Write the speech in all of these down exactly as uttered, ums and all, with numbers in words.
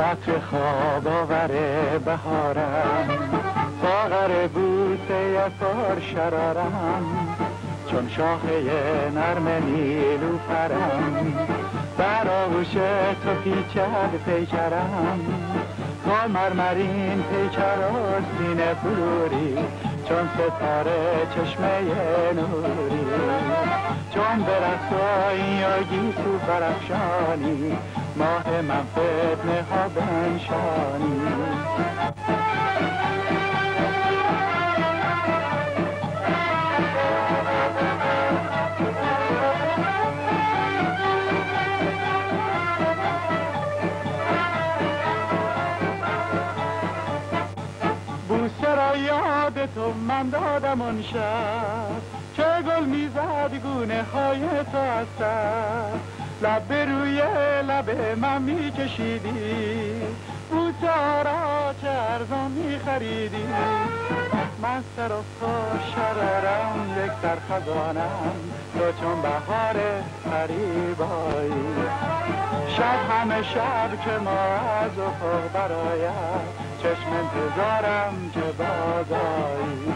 عطر خواب آوره بهارم، ساغر بوسه یکار شرارم، چون شاخه نرم نیلوفرم، در آغوش تو پیچد پیکرم، تا مرمرین پیکر و سینه بلوری، چون ستاره چشمه نوری، چون برقصایی یا گیسو برافشانی، ماه من فتنه ها بنشانی. بوسه را یاد تو من دادم اون شب، چه گل میزد گونه های تو از سر، لب روی لب من میکشیدی، بوسه را چه ارزان میخریدی. من سر و پا شرارم یک سر خزانم، تو چون بهار غریبایی. شب همه شب که ما از افق برایم، چشم انتظارم که بازایی.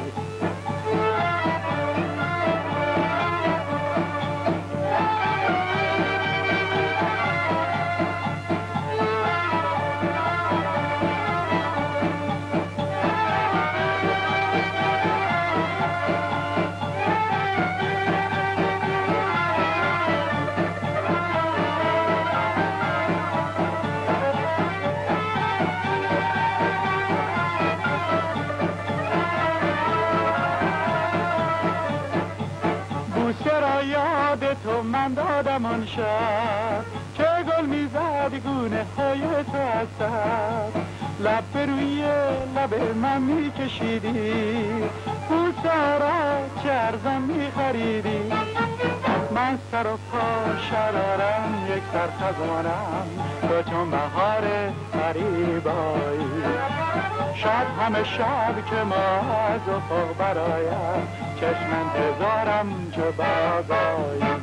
تو من دادم آن شب، چه گل میزد گونه های تو از سر، لب به روی لب من میکشیدی، بوسه را چه ارزان میخریدی. من سر و پا شرارم یک سر خزانم، تو چون بهار غریبایی. شب همه شب که ما از افق برایم، چشم انتظارم که بازایی.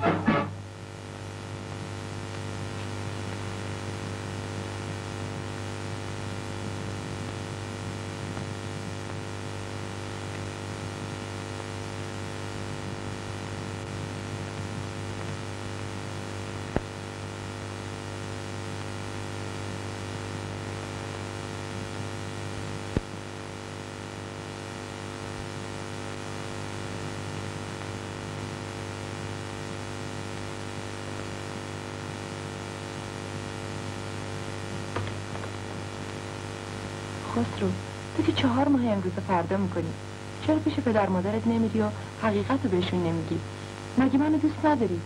خسرو، تو که چهار ماه امروز فردا میکنی، چرا پیش پدر مادرت نمیری و حقیقت رو بهشون نمیگی؟ مگه منو دوست نداری؟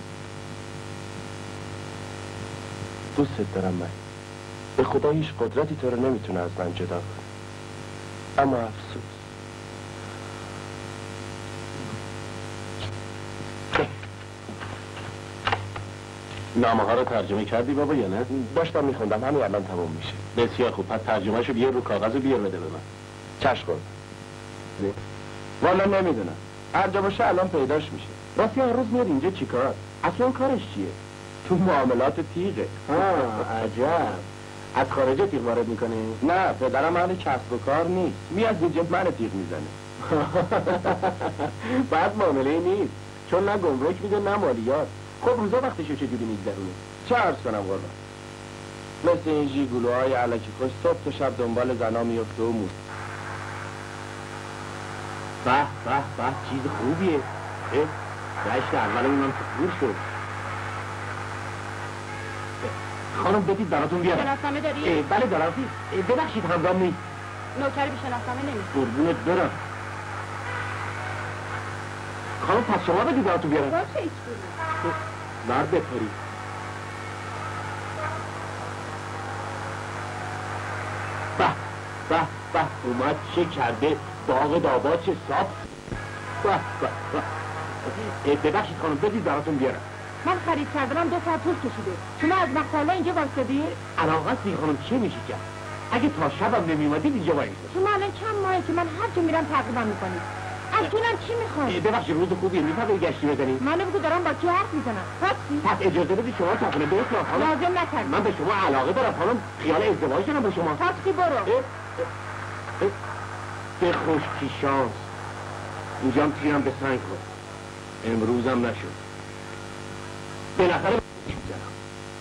دوستت دارم من. به خدا هیچ قدرتی تو رو نمیتونه از من جدا کنه. اما افسوس نامه ها رو ترجمه کردی بابا یا نه؟ داشتم میخوندم، همین الان تموم میشه. بسیار خوب، پس ترجمه شو بیار رو کاغذ و بیار بده به من. چشم. والا نمیدونم، هر جا باشه الان پیداش میشه. راستی هر روز میاد اینجا چیکار؟ اصلا کارش چیه؟ تو معاملات تیغه. ها عجب. از خارج تیغ وارد میکنه؟ نه، پدرم اهل کسب و کار نیست، میاد اینجا من تیغ میزنه. بعد معامله نیست، چون نه گمرک میده نه مالیات. خب روزا وقتشو چجوری میگذرونه؟ چه عرض کنم قربان؟ مثل این ژیگولوهای علکی خوش صبح تا شب دنبال زنا میفته و موت. به به به چیز خوبیه. رشت اولمون هم تکور شد. خانم بدید براتون بیارم. شناسنامه داری؟ بله دارم. ببخشید همدام نیست. نوکری به شناسنامه نمیست. قربونت برم. خانم پس شما بدید براتون بیارم. باشه ایچ بودی. مرد بپاری. به به به اومد چه کرده، باغ دابا چه صاف. به به به ببخشید خانم بدید براتون بیارم. من خرید کردنم دو ساعت طول کشیده. شما از مقتله اینجا واسطدی؟ علاقه است خانم چه میشه کرد؟ اگه تا شبم نمیومدید اینجا وایسید. شما الان چند ماهه که من هر جا میرم تعقیبم میکنید. از جونم چی میخوای؟ ببخشید روز خوبیه میفهمی گشتی بزنیم؟ من بگو دارم با کی حرف میزنم. راستی؟ پس اجازه بدید شما تا خونه بهتون خانم. لازم نکردی. من به شما علاقه دارم خانم، خیال ازدواج دارم با شما. راستی برو. به خوشکی شانس اینجام تیرم به سنگ کن. امروزم نشد. بالاخره میزنم.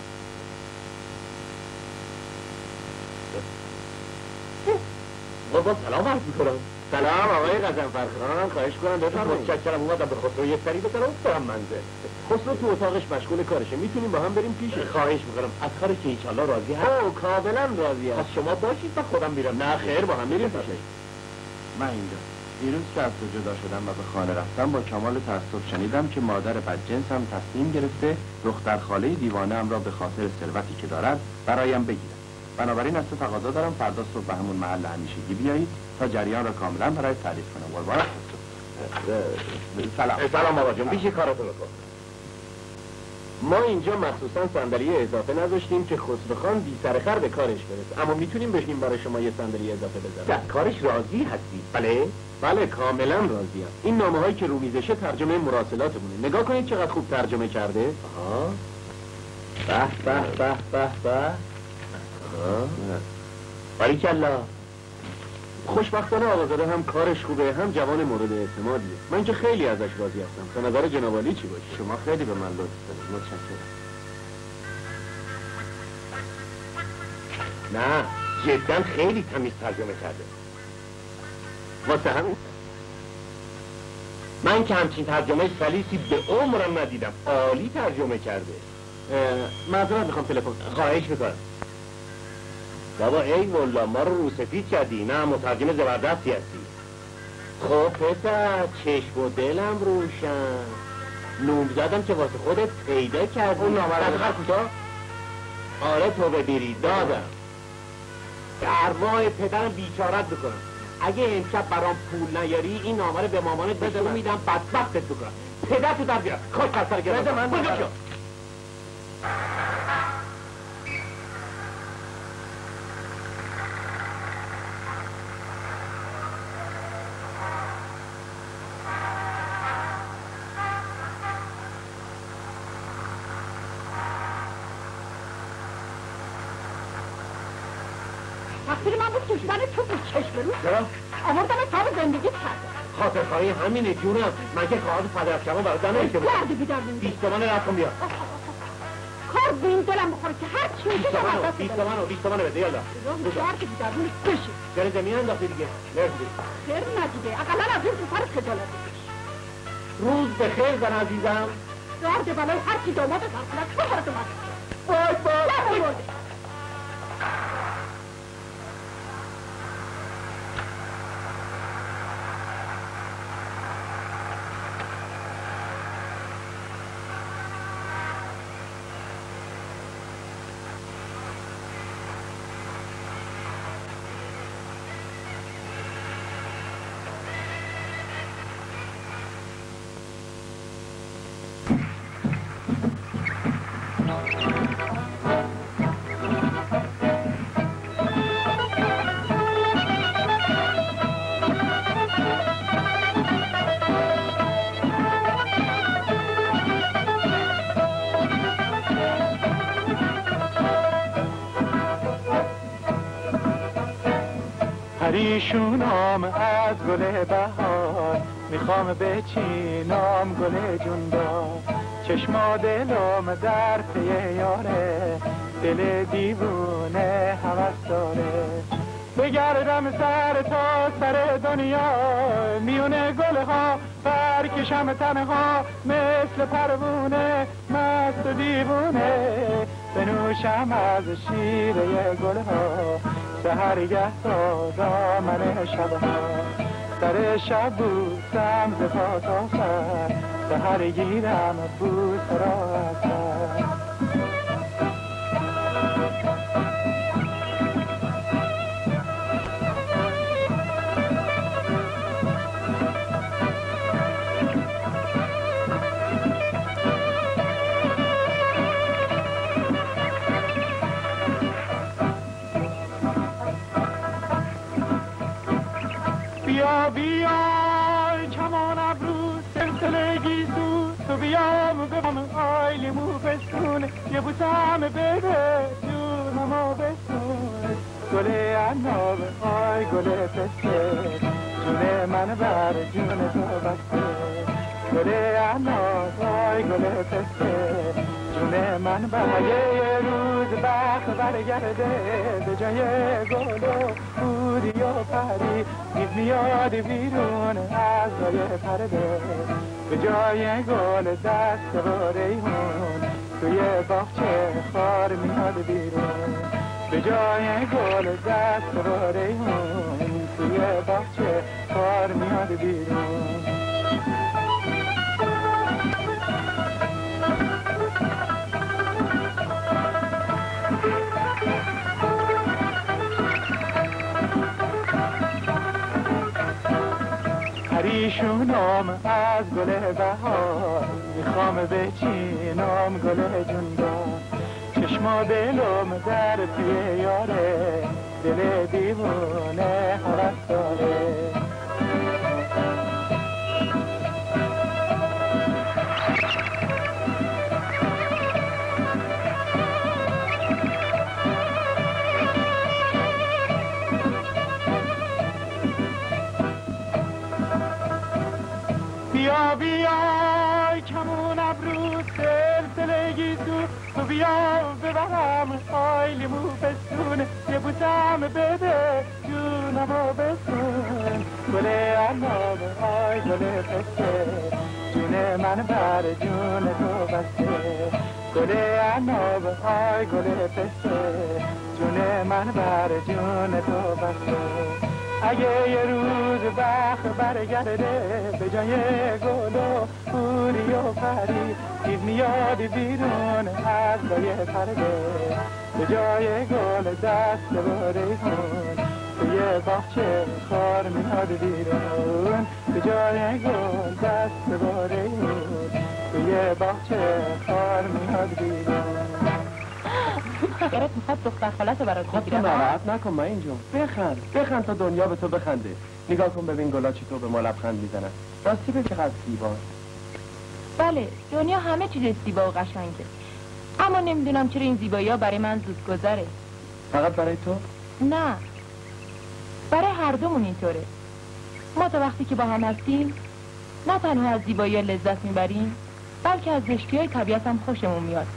بابا سلام عرض میکنم. سلام آقای غضنفرخان، خواهش کنم بفرمایید. متشکرم، اومدم به خسرو یه سری بزنم افتادم منزل. خسرو تو اتاقش مشغول کارشه، میتونیم با هم بریم پیشش. خواهش میکنم. از کارش که انشالله راضی هست. اوه کاملا راضی هست. پس شما باشید تا خودم میرم. نه خیر، با هم میریم پیشش. من اینجا دیروز که از تو جدا شدم و به خانه رفتم با کمال تأسف شنیدم که مادر بدجنسم تصمیم گرفته دختر خاله دیوانه ام را به خاطر ثروتی که دارد برایم بگیرد. بنابراین از تو تقاضا دارم فردا صبح به همون محل همیشگی بیایید تا جریان را کاملا برای تعریف کنم. قربانت سلام. سلام آقا جون، پیش کارتون کن. ما اینجا مخصوصا صندلی اضافه نذاشتیم که خسروخان بی سر خر به کارش برسه، اما میتونیم بشیم برای شما یه صندلی اضافه بذاریم. در کارش راضی هستید؟ بله بله کاملا راضیم. این نامه هایی که رو میزشه ترجمه مراسلاتمونه. نگاه کنید چقدر خوب ترجمه کرده. آها به به به به به. باریکلا. خوشبختانه آقازاده هم کارش خوبه هم جوان مورد اعتمادیه. من که خیلی ازش راضی هستم. به نظر جناب عالی چی باشه؟ شما خیلی به من لطف دارید. متشکرم. نه جدا خیلی تمیز ترجمه کرده. واسه همین من که همچین ترجمه سلیسی به عمرم ندیدم. عالی ترجمه کرده. معذرت میخوام تلفن. خواهش میکنم. بابا ای والله ما رو روسفید کردی. نه مترجم زبردستی هستی. خب پسر چشم و دلم روشن. نوم زدم که واسه خودت پیدا کردی. اون نامه رو بخر کجا؟ آره تو ببیری دادم. درماه پدرم بیچارت بکنم. اگه امشب برام پول نیاری این نامه رو به مامانت بده میدم بدبختت بکنم. پدر تو در بیار. خوش پسر گرم. بده من بزرگ شو. تقصیر من بود کشیدن تو بود چشم رو. چرا؟ آوردم تاب زندگیت کرده. خاطر خواهی همینه جونم. من که کاغذ پدرشما برای زن اشتباه گرده بیدار نمیدی. بیست تومن رفتم بیا. کار به این دلم بخوره که هر چی میشه شما دست بیست تومن و بیست تومن بده یالا. گرده بیدار نمیدی بشه. چرا زمین انداختی دیگه؟ مرسی. خیر ندیده. اقلا از این سفر خجالت بکش. روز بخیر زن عزیزم. گرده بلای هر کی داماد سرسلت بخورد اومد. وای وای. پریشونم از گل بهار میخوام بچینم گل جوندار چشما دلم در پی یاره دل دیوونه هوس داره بگردم سر تا سر دنیا میونه گلها برکشم تنها مثل پروونه مست و دیوونه بنوشم از شیره گلها سحرگه تا دامن شبها سر شب بوسم ز پا تا سر سحر گیرم بوس را از سر بیا بیا بوسم بده جونمو بسون گل عناب آی گل پسته جون من بر جون تو بسته گل عناب آی گل پسته جون من بر یه روز بخت برگرده به جای گل و بودی و پری نیز میاد بیرون از لای پرده به جای گل دست و ریحون توی باغچه خار میاد بیرون به جای گل دست و ریحون توی باغچه خار میاد بیرون پریشونم از گل بهار میخوام بچینم گل جوندار چشما دلم در توی یاره دل دیوونه هوس داره بیا بیا کمون ابرو سلسله گیسو تو بیا ببرم آی لیمو فستون یه بوسم بده جونمو بسون گل عناب آی گل پسته جون من بر جون تو بسته گل عناب آی گل پسته جون من بر جون تو بسته اگه یه روز بخت برگرده به جای گل و پوری و پری چیز میاد بیرون از لای پرده به جای گل دست و ریحون توی باغچه خار میاد بیرون به جای گل دست و ریحون توی باغچه خار میاد بیرون گرت میخواد دختر خالت برات بگیرم. خب تو ناراحت نکن ما اینجا بخند بخند تا دنیا به تو بخنده. نگاه کن ببین گلا چطور به ما لبخند میزنن. راستی به چقدر زیبا. بله دنیا همه چیز زیبا و قشنگه، اما نمیدونم چرا این زیبایی ها برای من زود گذره. فقط برای تو؟ نه، برای هر دومون اینطوره. ما تا وقتی که با هم هستیم نه تنها از زیبایی ها لذت میبریم بلکه از زشتی های طبیعت هم خوشمون میاد.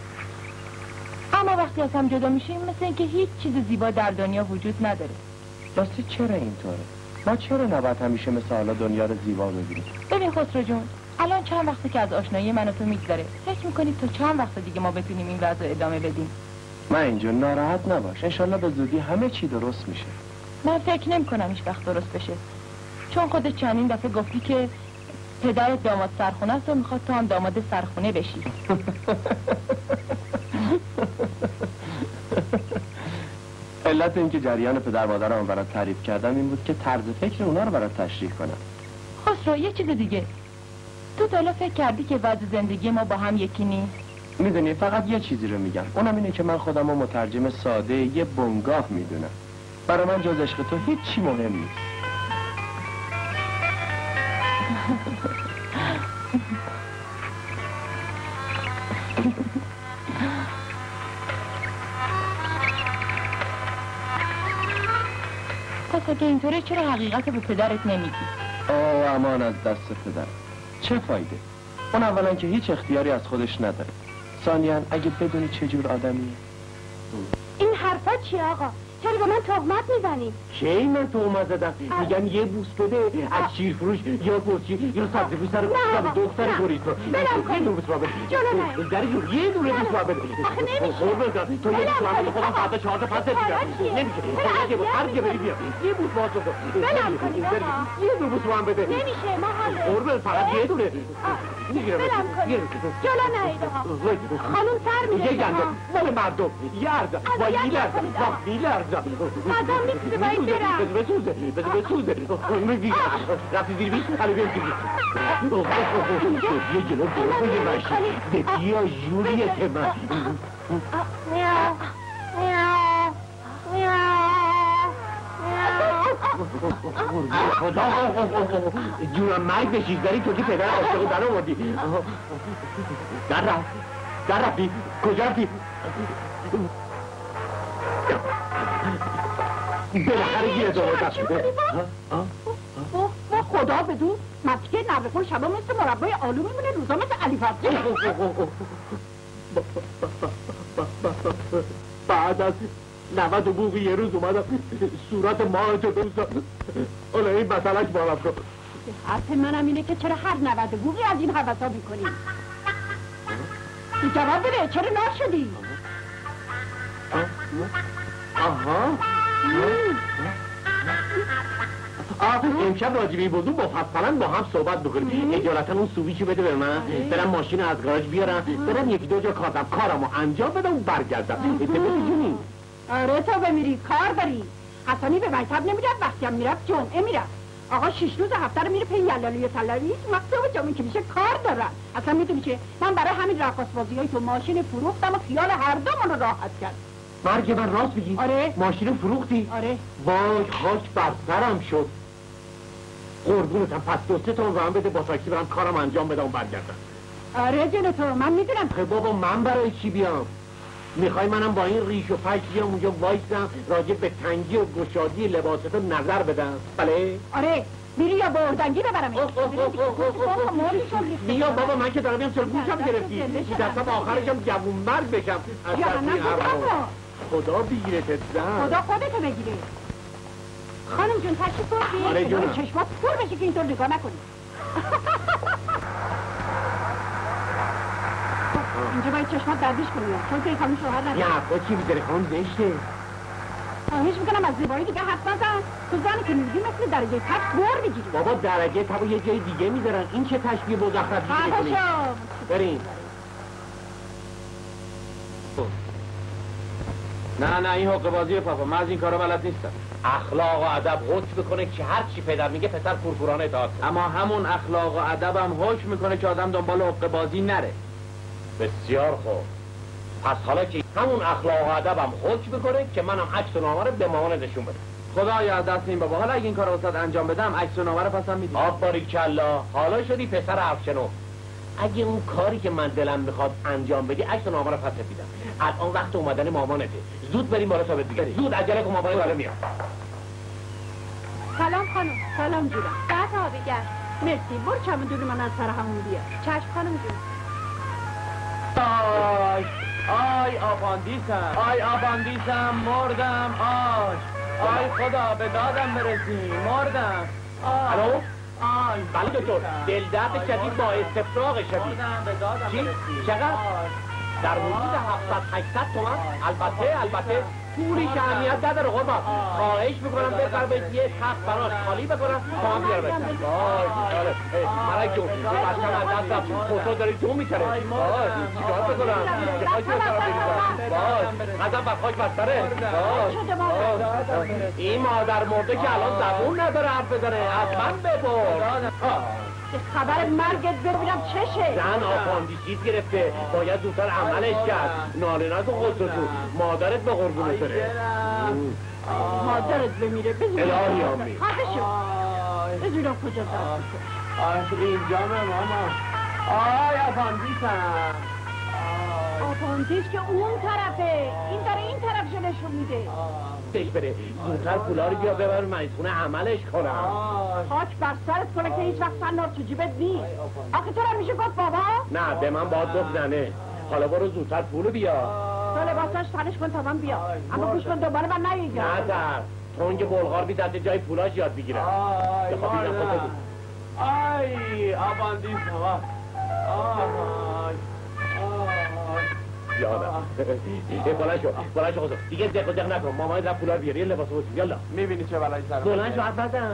اما وقتی از هم جدا میشیم مثل اینکه هیچ چیز زیبا در دنیا وجود نداره. راستی چرا اینطوره؟ ما چرا نباید همیشه مثل حالا دنیا رو زیبا ببینیم؟ ببین خسرو جون، الان چند وقته که از آشنایی من و تو میگذره. فکر میکنید تا چند وقت دیگه ما بتونیم این وضع ادامه بدیم؟ من اینجا ناراحت نباش، انشالله به زودی همه چی درست میشه. من فکر نمی کنم هیچ وقت درست بشه، چون خودت چندین دفعه گفتی که پدرت داماد سرخونه است و میخواد تو هم داماد سرخونه بشی. علت اینکه جریان پدر مادرم برات تعریف کردم این بود که طرز فکر اونا رو برات تشریح کنم. خسرو یه چیز دیگه، تو تا حالا فکر کردی که وضع زندگی ما با هم یکی نیست؟ میدونی فقط یه چیزی رو میگم، اونم اینه که من خودم رو مترجم ساده یه بنگاه میدونم. برای من جز عشق تو هیچی مهم نیست. پس اگه اینطوره چرا حقیقت به پدرت نمیگی؟ آه امان از دست پدر، چه فایده؟ اون اولا که هیچ اختیاری از خودش نداره، ثانیاً اگه بدونی چه جور آدمیه. این حرفا چیه آقا؟ چرا به من تهمت میزنی؟ کی من تهمت زدم؟ میگم یه بوس بده از شیرفروش یا پرچی یا سبزی فروش سر دختر گریز رو. بلم یه دونه بوس بده. جلو نه. دری جون یه دونه بوس بده. آخه نمیشه. قربونت تو یه بوس بده خودم فردا چهار تا پس دیدم. نمیشه. هر جا بری بیا. یه بوس باز بده. بلم کنید آقا. یه دونه بوس من بده. نمیشه ما حاله. قربونت فقط یه دونه. بلم کنید. جلو نهید آقا. خانم سر میره. یه گنده مال مردم. یه ارزا. با یه ارزا. با یه ارزا. آدم نیستی باید برم. بسه بسوزه بسه بسوزه میگی رفتی زیر بیش حالا بیام زیر بیش یه جلو برو یه باشی به بیا جوریت من میاو میاو میاو خدا جونم مرگ بشید داری تو که پدر عاشق در آوردی در رفت در رفتی؟ کجا رفتی؟ بالاخره گیره دوباره دست شده. با خدا بدون متکه نوه شبا مثل مربای آلو میمونه روزا مثل علی فتحی. بعد از نود و بوغی یه روز اومدم صورت ماه تو بزن. حالا این مسئلهش بارم کن. حرف منم اینه که چرا هر نود و بوغی از این حوثا میکنی؟ جواب بده چرا نشدی؟ آها آه امشب راجبی بودو با مفصلا با هم صحبت بکنیم. اجالتا اون سویچی بده به من برم ماشین از گاراژ بیارم برم یکی دو جا کارم کارمو انجام بدم و برگردم. جونی آره تو بمیری کار داری. حسنی به مکتب نمیرفت وقتی هم میرفت جمعه میرفت. آقا شش روز هفته رو میره پی یلالی و تلاوی هیچ مکتب جمعه که میشه کار دارم. اصلا میدونی چه من برای همین رقاص بازی های تو ماشین فروختم و خیال هر دومون رو راحت کرد. مرگ من راست بگی؟ آره ماشین فروختی؟ آره وای خاک بر سرم شد. قربونتم پس دو سه تا رو هم بده با تاکسی برم کارم انجام بدم و برگردم. آره جون تو من میدونم. خب بابا من برای چی بیام؟ میخوای منم با این ریش و پش بیام اونجا وایسم راجع به تنگی و گشادی لباستو نظر بدم؟ بله؟ آره میری یا بردنگی ببرم. بیا بابا من که دارم بیام چرا گوشم گرفتی؟ دستم آخرشم جوون مرد بشم. خدا بگیرت زن. خدا خودتو بگیره. خانم جون تشریف بردی؟ آره جونم. چشمات پر بشه که اینطور نگاه نکنی. اینجا باید چشمات دردیش کنی چون که این خانم شوهر نداره. یه حرفا چی میذاره خانم زشته. خواهش میکنم از زیبایی دیگه حرف نزن. تو زنی که میگی مثل درجه تک بر میگیری. بابا درجه تک یه جای دیگه میذارن. این چه تشبیه مزخرفی میکنی؟ بریم. نه نه این حقه بازی پاپا من از این کارا بلد نیستم. اخلاق و ادب حکم میکنه که هر چی پدر میگه پسر کورکورانه اطاعت کنه. اما همون اخلاق و ادبم حکم میکنه که آدم دنبال حقه بازی نره. بسیار خوب. پس حالا که همون اخلاق و ادبم حکم میکنه که منم عکس و نامه رو به مامان نشون بدم. خدایا دست این بابا حالا اگه این کارو واسط انجام بدم عکس و نامه رو پسم میدی. آفریکلا حالا شدی پسر افشنو. اگه اون کاری که من دلم میخواد انجام بدی عکس و نامه رو پس میدم. الان وقت اومدن مامانته. زود بریم بالا تا بگیری. زود عجله کن مامان بالا میاد. سلام خانم. سلام جونم. بعد آبیگر. مرسی. برو چمدون من از سر همون بیار. چشم خانم جون. آی آی آپاندیسم آی آپاندیسم مردم آی آی خدا به دادم برسی مردم. الو؟ آی بله دکتر دل درد شدید با استفراغ شدید. چی؟ چقدر؟ در حدود هفتصد هشتصد تومن؟ البته البته پولی که اهمیت نداره قربان. خواهش میکنم بفر به یه تخت براش خالی بکنم تا هم بیاره بشن. وای آره مرک جون بچم از دستم خودتو داری جو میکره. وای چیکار بکنم؟ چه خواهی بکنم بریزم؟ وای قدم بر خاک بستره. وای این مادر مرده که الان زبون نداره حرف بزنه از من بپرس. خبر مرگت ببینم چشه. زن آپاندیسیت گرفته باید زودتر عملش کرد. ناله نکن خودتو مادرت به قربونت بره. مادرت بمیره بزنم الهی آمین. خفه شو. بزنم کجا دست اینجامه ماما. آی آپاندیسم. آپاندیس که اون طرفه این داره این طرف نشون میده. بهش بره زودتر پولا رو بیا ببر مریضخونه عملش کنم. خاک بر سرت کنه که هیچ وقت سنار تو جیبت نیست. آخه تو رو میشه گفت بابا؟ نه به من باید گفت زنه. حالا برو زودتر پولو بیا. تو لباساش تنش کن تا من بیا. اما گوش کن دوباره من نگیگم. نه تر تونگ بلغار بیدرد جای پولاش یاد بگیرم. آی بخواب بیدم خود بگو. آی آپاندیسم آی آی یادم بلند شو بلند شو خودم دیگه دق و دق نکن مامان رفت پولا رو بیاری لباس باشی یالا میبینی چه بلایی سرم بلند شو حرف نزن.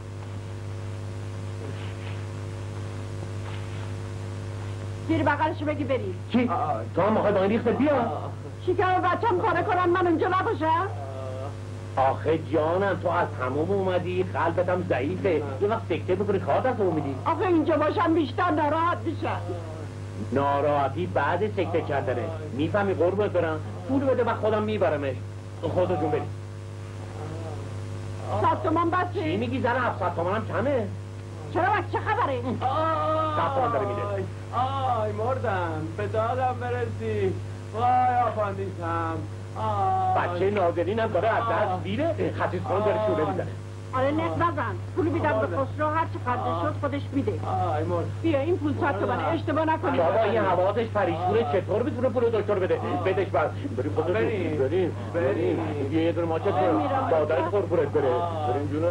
گیر بغلشو بگی بری. چی؟ تو هم میخوای با این ریخت بیا؟ چی که بچم کاره کنن من اونجا نباشم؟ آخه جانم تو از هموم اومدی قلبت هم ضعیفه یه وقت سکته بکنی کار دست میدی. آخه اینجا باشم بیشتر ناراحت میشم. ناراحتی بعد سکته کردنه میفهمی قربونت برم پول بده و خودم میبرمش خودتو جون بریم. صد تومن بسه؟ چی میگی زن هفتصد تومن هم کمه؟ چرا وقت چه خبره؟ دستان داره میده. آی مردم به دادم برسی. وای آفاندیسم. بچه نازنین هم داره از دست میره، خسیس خان داره شوره میزنه. آره نت نزن، پول میدم به خسرو، هر چی خرده شد خودش میده. آی مرد. بیا این پول صد تومن، اشتباه نکنی. بابا این حواسش پریشونه، چطور میتونه پول دکتر بده؟ بدش بر بریم خودتون بریم بریم بریم بیا یه دونه ماچت بریم دادرت خورپورت بره بریم جونه.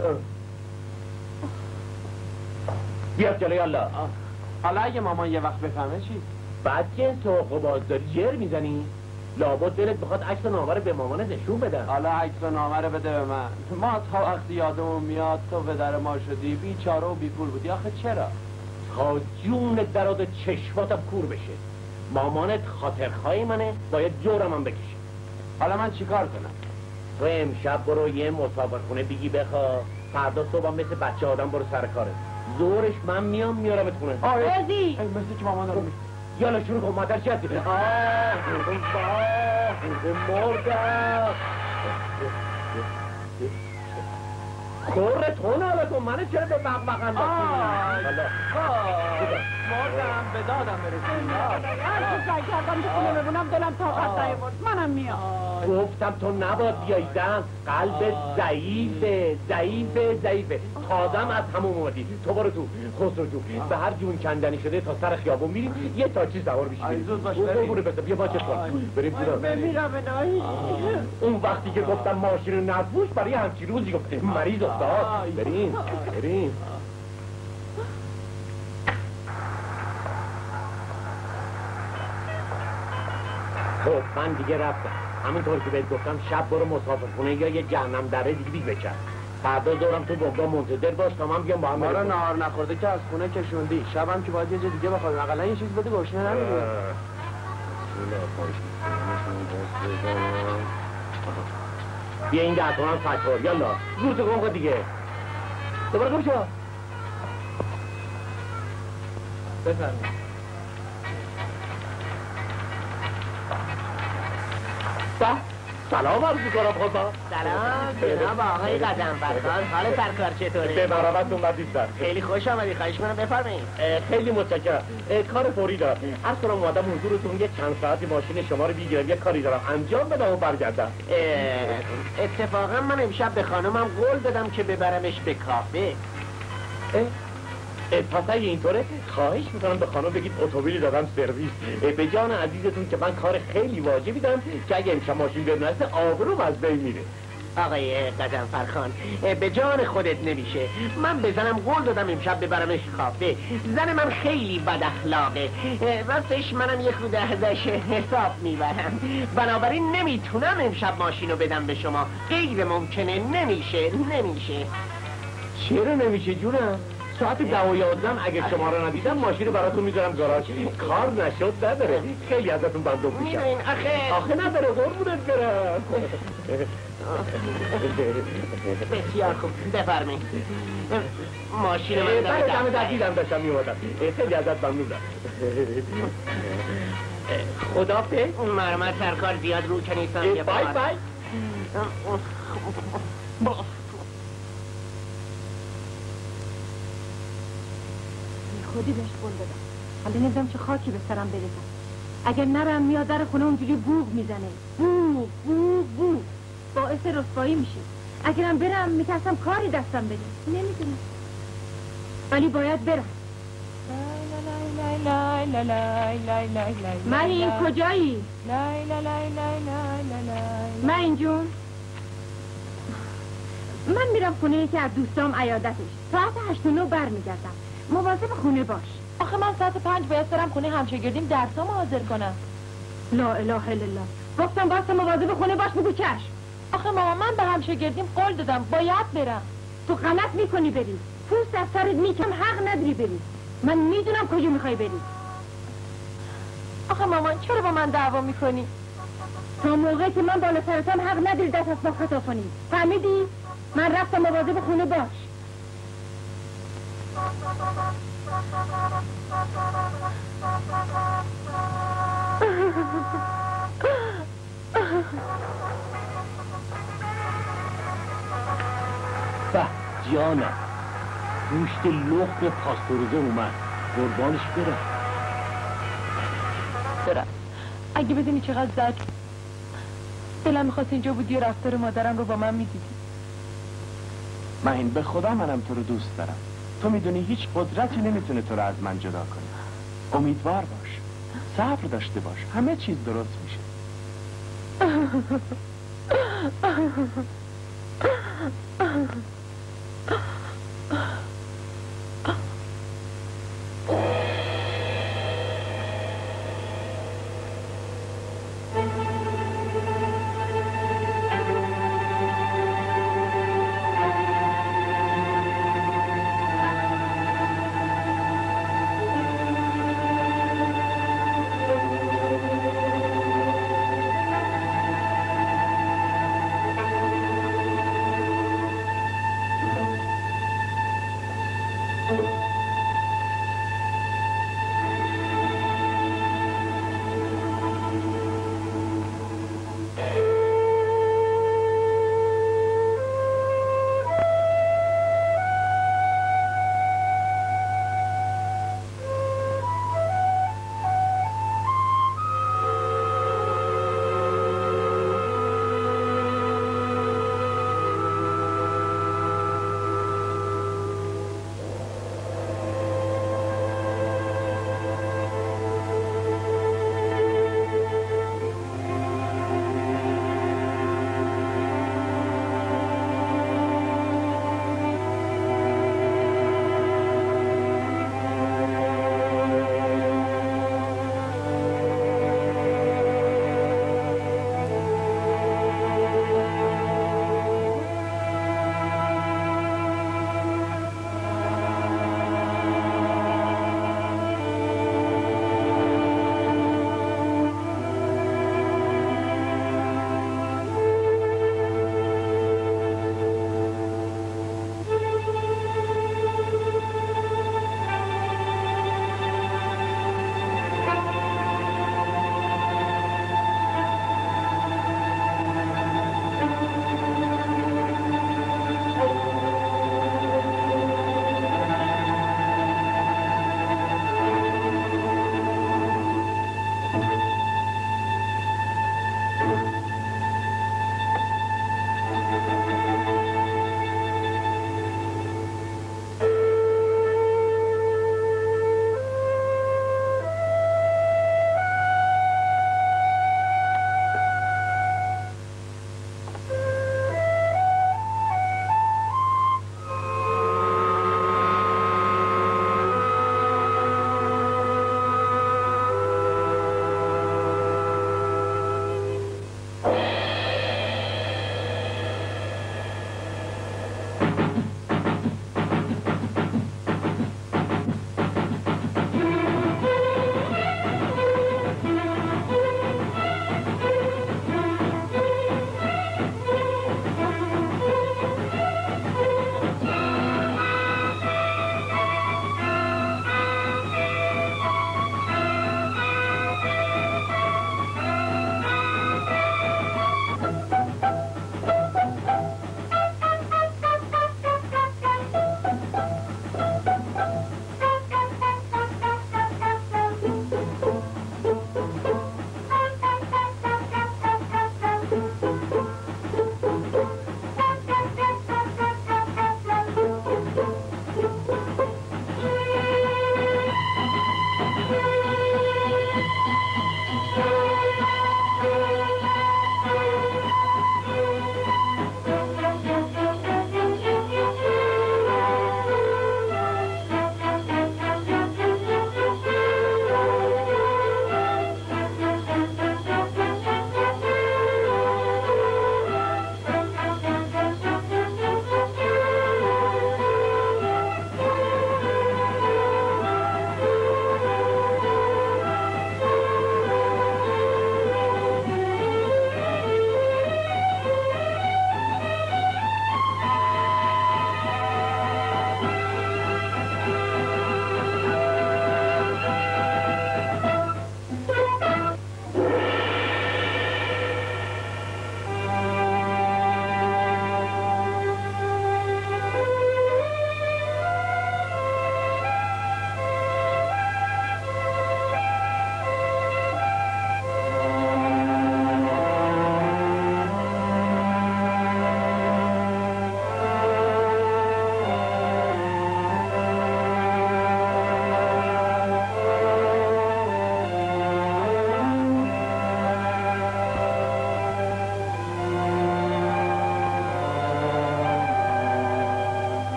بیاد جلوی الله. حالا اگه مامان یه وقت بفهمه چی؟ بعد که تو قباز داری جر میزنی؟ لابد دلت بخواد عکس نامه به مامانت نشون بدن. حالا عکس و نامه رو بده به من. ما تا وقتی یادمون میاد تو به در ما شدی بیچاره و بیپول بودی. آخه چرا؟ تا جون دراد چشماتم کور بشه. مامانت خاطرخواه منه، باید جورم هم بکشه. حالا من چیکار کنم؟ تو امشب برو یه مسافرخونه بگی بخوا، فردا صبح مثل بچه آدم برو سر کاره. زورش من میام میارمت خونه. بازی مثل که مامان رو میشه. یالا شروع کن مادر چی هستی؟ آه مردم خوره تونه حالا کن منه چرا به مقمق انداختی؟ مردم به دادم برسیم. هر چی سعی کردم که خونه ببونم دلم طاقت نیاورد. منم میام. گفتم تو نباید بیایی زن، قلب ضعیفه ضعیفه ضعیفه تازم از همون اومدی. تو برو تو خسرو جون به هر جون کندنی شده تا سر خیابون میری یه تاکسی سوار بشی. زود باش بریم. برو بسه بیا باچت کن بریم جون. بمیرم الهی. اون وقتی که گفتم ماشین رو نفروش برای همچی روزی گفت مریض افتاد. بریم بریم. خب من دیگه رفتم. همونطور که بهت گفتم شب برو مسافرخونه یا یه جهنم دره دیگه دیگه بچر. فردا دورم تو بنگاه منتظر باش تا من بیام با هم. ما رو نهار نخورده که از خونه کشوندی. شبم که باید یه جا دیگه بخوابیم. اقلا یه چیز بده گشنه نمیگه. بیا این ده تومن فتوار یالا زور تو گم کن دیگه. دوباره گم شو. بفرمایید. سلام عرض میکنم خدا. سلام جناب آقای قدم‌فرخان، حال سرکار چطوره؟ به برابرت اومدید سر. خیلی خوش آمدی، خواهش کنم بفرمایید. خیلی متشکرم. کار فوری دارم. عرض کنم اومدم حضورتون یه چند ساعتی ماشین شما رو بگیرم، یه کاری دارم انجام بدم و برگردم. اتفاقا من امشب به خانمم قول دادم که ببرمش به کافه. پس اگه اینطوره خواهش میکنم به خانم بگید اتومبیلی دادم سرویس. به جان عزیزتون که من کار خیلی واجبی دارم که اگه امشب ماشین بیاد نرسه آبروم از بین میره. آقای قدم‌فرخان به جان خودت نمیشه. من به زنم قول دادم امشب ببرمش کافه. زن من خیلی بد اخلاقه، راستش منم یه خود ازش حساب میبرم. بنابراین نمیتونم امشب ماشین رو بدم به شما. غیر ممکنه. نمیشه نمیشه. چرا نمیشه جونم؟ ساعت ده و یازدم اگه شما رو ندیدم ماشین رو براتون میذارم گاراژ. کار نشد نداره. خیلی ازتون بندوق میشم. میدونین آخه آخه نداره قربونت برم. بسیار خوب بفرمایید. ماشین من بله داره دمه در دفتر. دیدم داشتم میومدم. خیلی ازت ممنونم. خدافظ. مرمت سرکار زیاد رو کنیستم. بای بای. خودی بهش قول دادم. حالا نمیدونم چه خاکی به سرم برسم. اگر نرم میاد در خونه اونجوری بوق میزنه. بوق بوق بوق. باعث رسوایی میشه. اگرم برم میترسم کاری دستم بده. نمیدونم. ولی باید برم. من این کجایی؟ من این جون من میرم خونه یکی از دوستام عیادتش. ساعت هشت و نو بر میگردم. مواظب خونه باش. آخه من ساعت پنج باید برم خونه همشاگردیم درسامو حاضر کنم. لا اله الا الله. گفتم واسه مواظب خونه باش بگو چشم. آخه ماما من به همشاگردیم قول دادم باید برم. تو غلط میکنی بری. پوست از سرت میکم حق نداری بری. من میدونم کجا میخوای بری. آخه مامان چرا با من دعوا میکنی؟ تا موقعی که من بالا سرتم حق نداری دست از ما خطا کنی. فهمیدی؟ من رفتم مواظب خونه باش. به جانم گوشت لخت پاستوریزه اومد، قربانش برم. برم. اگه بدونی چقدر زد دلم میخواست اینجا بودی و رفتار مادرم رو با من میدیدی. مهین به خدا منم تو رو دوست دارم. تو میدونی هیچ قدرتی نمیتونه تو رو از من جدا کنه. امیدوار باش، صبر داشته باش، همه چیز درست میشه.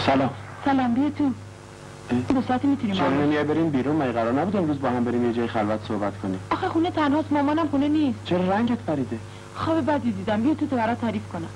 سلام. سلام، بیا تو. دو ساعتی میتونیم چرا نمیای بریم بیرون؟ مگه قرار نبود امروز با هم بریم یه جای خلوت صحبت کنیم؟ آخه خونه تنهاست، مامانم خونه نیست. چرا رنگت پریده؟ خواب بدی دیدم، بیا تو تو برات تعریف کنم.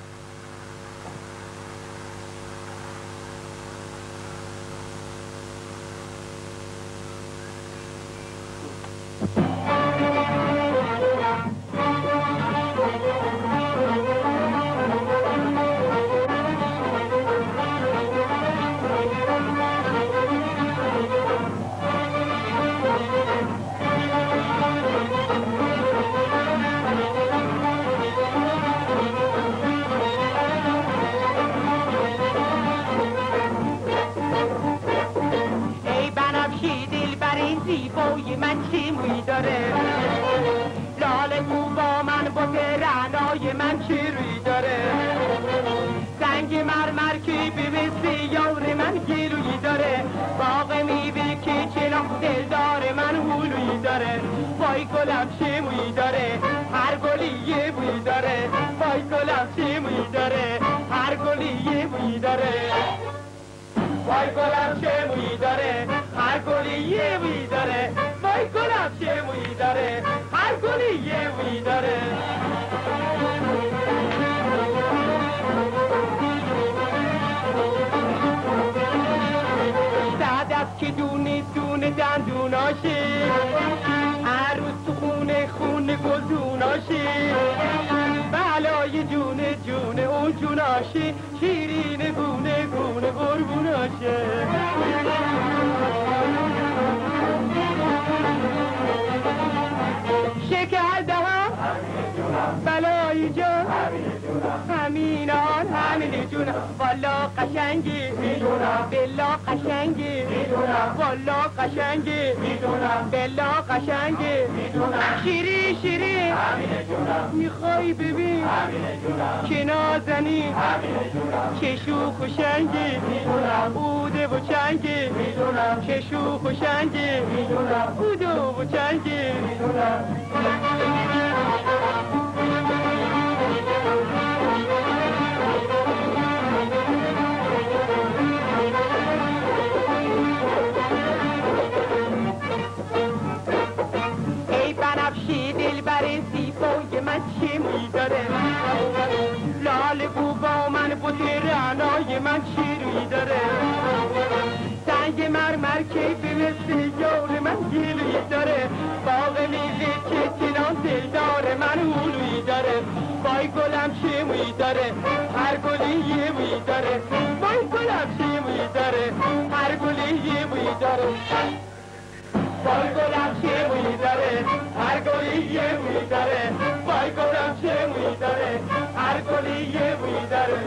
عروس تو خونه خونه گلدوناشی بلای جون جون اون جوناشی شیرین گونه گونه قربوناشی شکر دهم بلای جان همینان همین جون والا قشنگی بلا قشنگی والا قشنگی بلا قشنگی شیری شیری میخوای ببین که نازنی که شوخ و شنگی بوده و چنگی که شوخ و شنگی بوده و چنگی چی میداره لال بوبا من بوده رعنای من چی روی داره سنگ مرمر کیف مثل یار من گیلوی داره باغ میوه که تلان دلدار من اولوی داره وای گلم چی میداره هر گلی یه میداره وای گلم چی میداره هر گلی یه میداره وای گلم چه میداره هر گلی یه میداره وای گلم چه میداره هر گلی یه میداره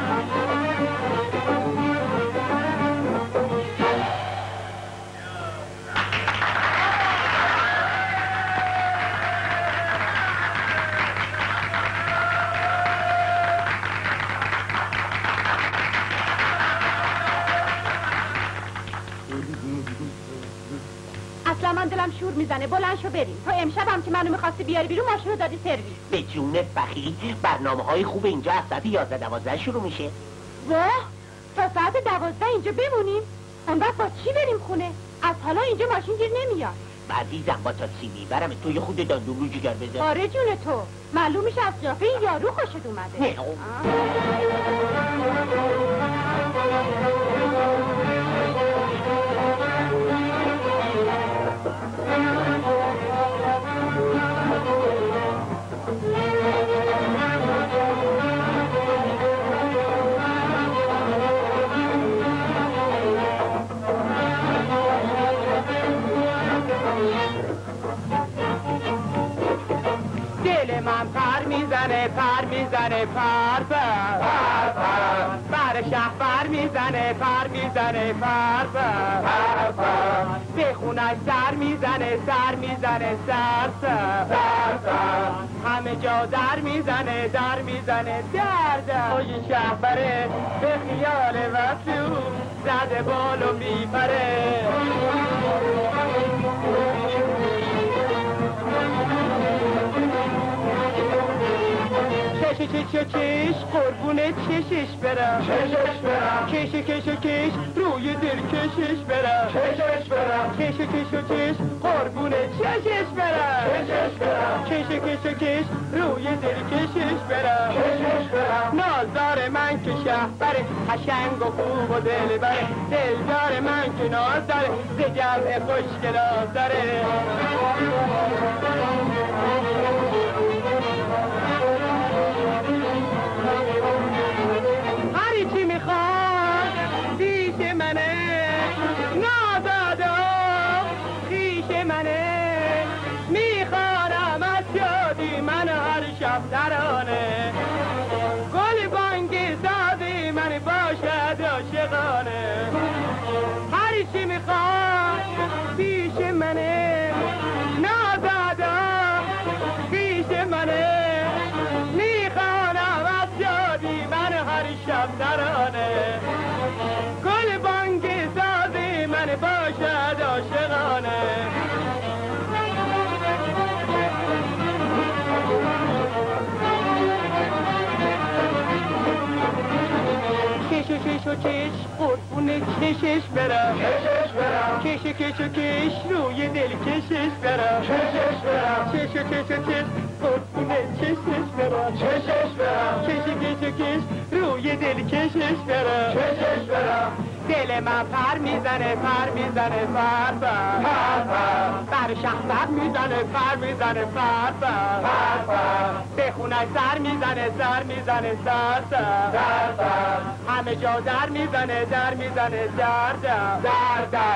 اصلا من دلم شور میزنه، بلند شو بریم. تا امشب هم که منو میخواستی بیاری بیرون ماشین رو دادی سرویس. به جون بخیل برنامه های خوب اینجا از ساعت یازده دوازده شروع میشه. واه تا ساعت دوازده اینجا بمونیم؟ اون وقت با چی بریم خونه؟ از حالا اینجا ماشین گیر نمیاد. عزیزم با تاکسی میبرم تو یه خود دندون رو جگر بزن. آره جون تو معلوم میشه از قیافه این یارو خوشت اومده. نه من پر میزنه پر میزنه پر پر پر پر بر شهر پر میزنه پر میزنه پر پر پر پر به خونش سر میزنه سر میزنه سر سر سر سر همه جا در میزنه در میزنه در در این شهبره به خیال وقتی او زده بالو میپره چه چه کش و کش قربون چشش برم چشش برم کش کش و کش روی دل کشش برم چشش برم کش کش و کش قربون چشش برم چشش برم کش کش و کش روی دل کشش برم چشش برم نازدار من که شهبر قشنگ و خوب و دل بره دلدار من که ناز داره ز جمع خوشگلاز داره هری چی میخواد پیش منه نازادا پیش منه میخوانم از شادی من هر شب ترانه گل بانگ سازی من باشد عاشقانه هر چی میخواد پیش منه نازادا پیش منه میخوانم از شادی من هر شب ترانه گل بانگ سازی من باشد عاشقانه کش و کش و کش قربون کشش برم چشش برم کش و کش و کش روی دل کشش برم چشش برم کش و کش و کش قربون چشش برم چشش برم کش و کش و کش روی دل کشش برم چشش برم دل من پر میزنه پر میزنه پر پر پر پر بر شخصت میزنه پر میزنه پر پر پر پر به خونش سر میزنه سر میزنه سر سر در در همه جا در میزنه در میزنه در در در در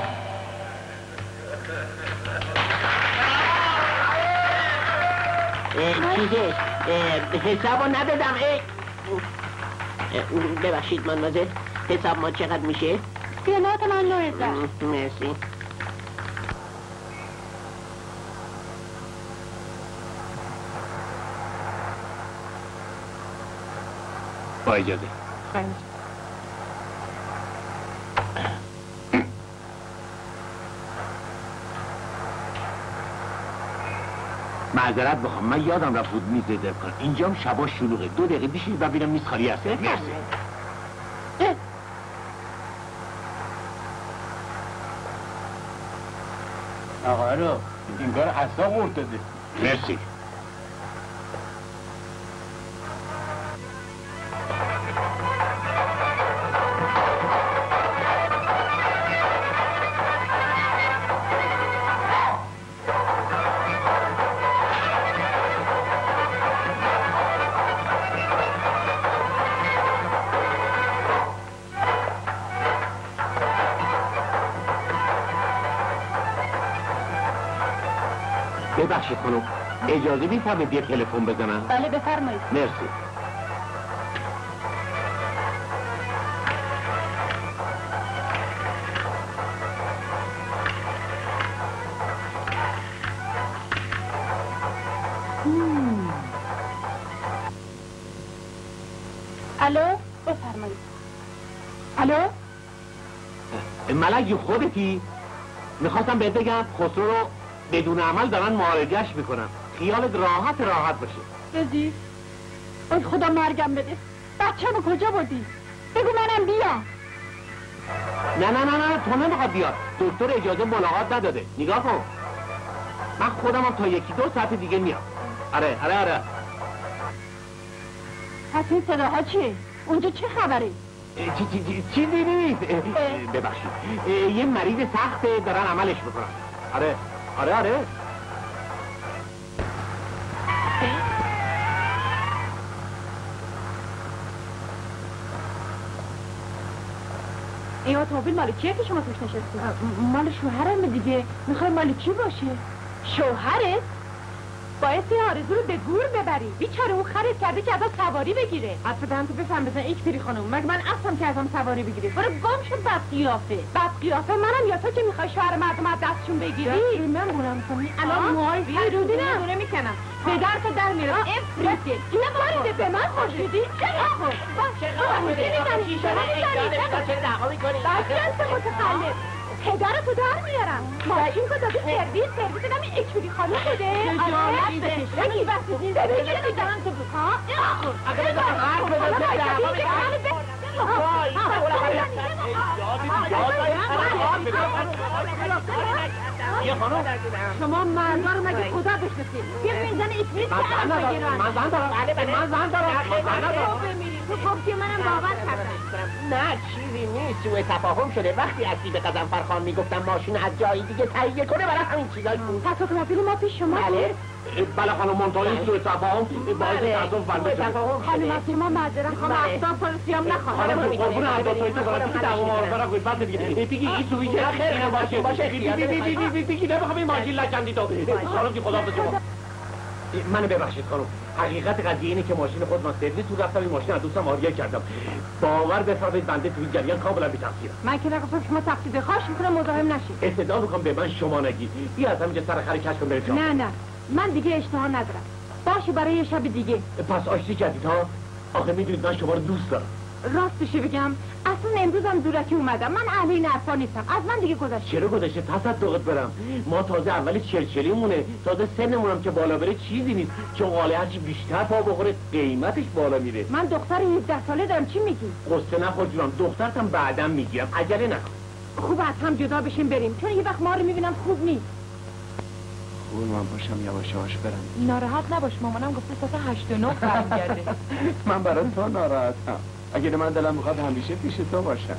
چیزه حسابو ندادم ای ببخشید منوزه حساب ما چقدر میشه؟ قیمت من نو هزار. مرسی. با اجازه. معذرت بخوام، من یادم رفت بود میز رزرو کنم. اینجام شبا شلوغه. دو دقیقه بشید و ببینم میز خالی هسته. مرسی. آقا رو این کار اصلا مرتده. مرسی. ببخشید خانم، اجازه میفرمایید یه تلفن بزنم؟ بله بفرمایید. مرسی. الو بفرمایید. الو ملک خودتی؟ میخواستم بهت بگم خسرو رو بدون عمل دارن معالجهش میکنن. خیالت راحت راحت باشه. رزی ای خدا مرگم بده. بچه‌مو کجا بردی؟ بگو منم بیام. نه نه نه نه تو نمیخواد بیاد. دکتر اجازه ملاقات نداده. نگاه کن. من خودم هم تا یکی دو ساعت دیگه میام. آره آره آره. پس این صداها چیه؟ اونجا چه خبره؟ چی چی چی چیزی نیست. ببخشید. یه مریض سخته دارن عملش میکنن. آره آره آره. این اتومبیل مال کیه که شما توش نشستی؟ مال شوهرمه دیگه. میخوای مال کی باشه؟ شوهرت؟ باید این آرزو رو به گور ببری. بیچاره اون خرید کرده که ازم سواری بگیره. حرف دهنتو بفهم بزن ایک پیری خانم. مگه من اصلا که ازم سواری بگیره؟ برو گم شو بد قیافه. بد قیافه منم یا تو که میخوای شوهر مردم از دستشون بگیری؟ من بونم کنی الان موهای بیرودی نه دونه میکنم. به درت در میرم. افریده اینا باریده به من خوشیدی؟ چرا خود؟ باشه خواهد میزنی چرا میزنی؟ چرا دعوا میکنی؟ بس جنس متخلف پدرتو در میارم. ماشین کو دادی سرویس سرویس دادم اکبری خانم بده. آره بگی وقتی زیر بگی میذارم تو ها. آخه بذار حرف بزن. یه خانم شما مردا رو مگه خدا بشناسید؟ یه میزن اکبری که من زن دارم. من زن دارم. من زن دارم. من ندارم. تو گفتی منم باور کردم. نه چیزی نیست، سوء تفاهم شده. وقتی اصلی به قزنفر خان میگفتم ماشین از جایی دیگه تهیه کنه برای همین چیزایی بود. پس اتومبیل ما پیش شما بود؟ بله بله خانم منتهای سوء تفاهم باعث تأسف بنده شده. خانم اصلی ما معذرت خواهم اصلا پلیسی هم نخواهم. خانم قربون عداتایی تو کنم که دعوا معارفه را کنید. بس دیگه بگی این سویچه اینه باشه باشه بگی نمیخوام این ماشین لکندی تو. خانم که خدا به شما. منو ببخشید خانم، حقیقت قضیه اینه که ماشین خود من سرویس تو رفتم، این ماشین از دوستم آریه کردم. باور بفرمایید بنده تو این جریان کاملا بی تقصیرم. من که نگفتم شما تقصیر خواهش میکنم مزاحم نشید. استدعا میکنم به من شما نگید. بیا از همینجا سر خر کش کن بریم شام. نه نه من دیگه اشتها ندارم. باشه برای یه شب دیگه. پس آشتی کردید ها؟ آخه میدونید من شما رو دوست دارم. راستش بگم اصلا امروزم دورکی اومدم. من اهل این حرفا نیستم. از من دیگه گذشته. چرا گذشته؟ تصدقت برم. ما تازه اول چلچلیمونه، تازه سنمونم که بالا بره چیزی نیست. چون قاله هرچی بیشتر پا بخوره قیمتش بالا میره. من دختر هفده ساله دارم، چی میگی؟ قصه نخور جونم، دخترتم بعدم میگیرم، عجله نکن. خوب از هم جدا بشیم بریم، چون یه وقت ما رو میبینم خوب نیست. خوب من باشم یواش یواش برم. ناراحت نباش، مامانم گفته ساعت هشت و نه برمیگرده. من برای تو ناراحتم. اگه من دلم میخواد همیشه پیش تو باشم.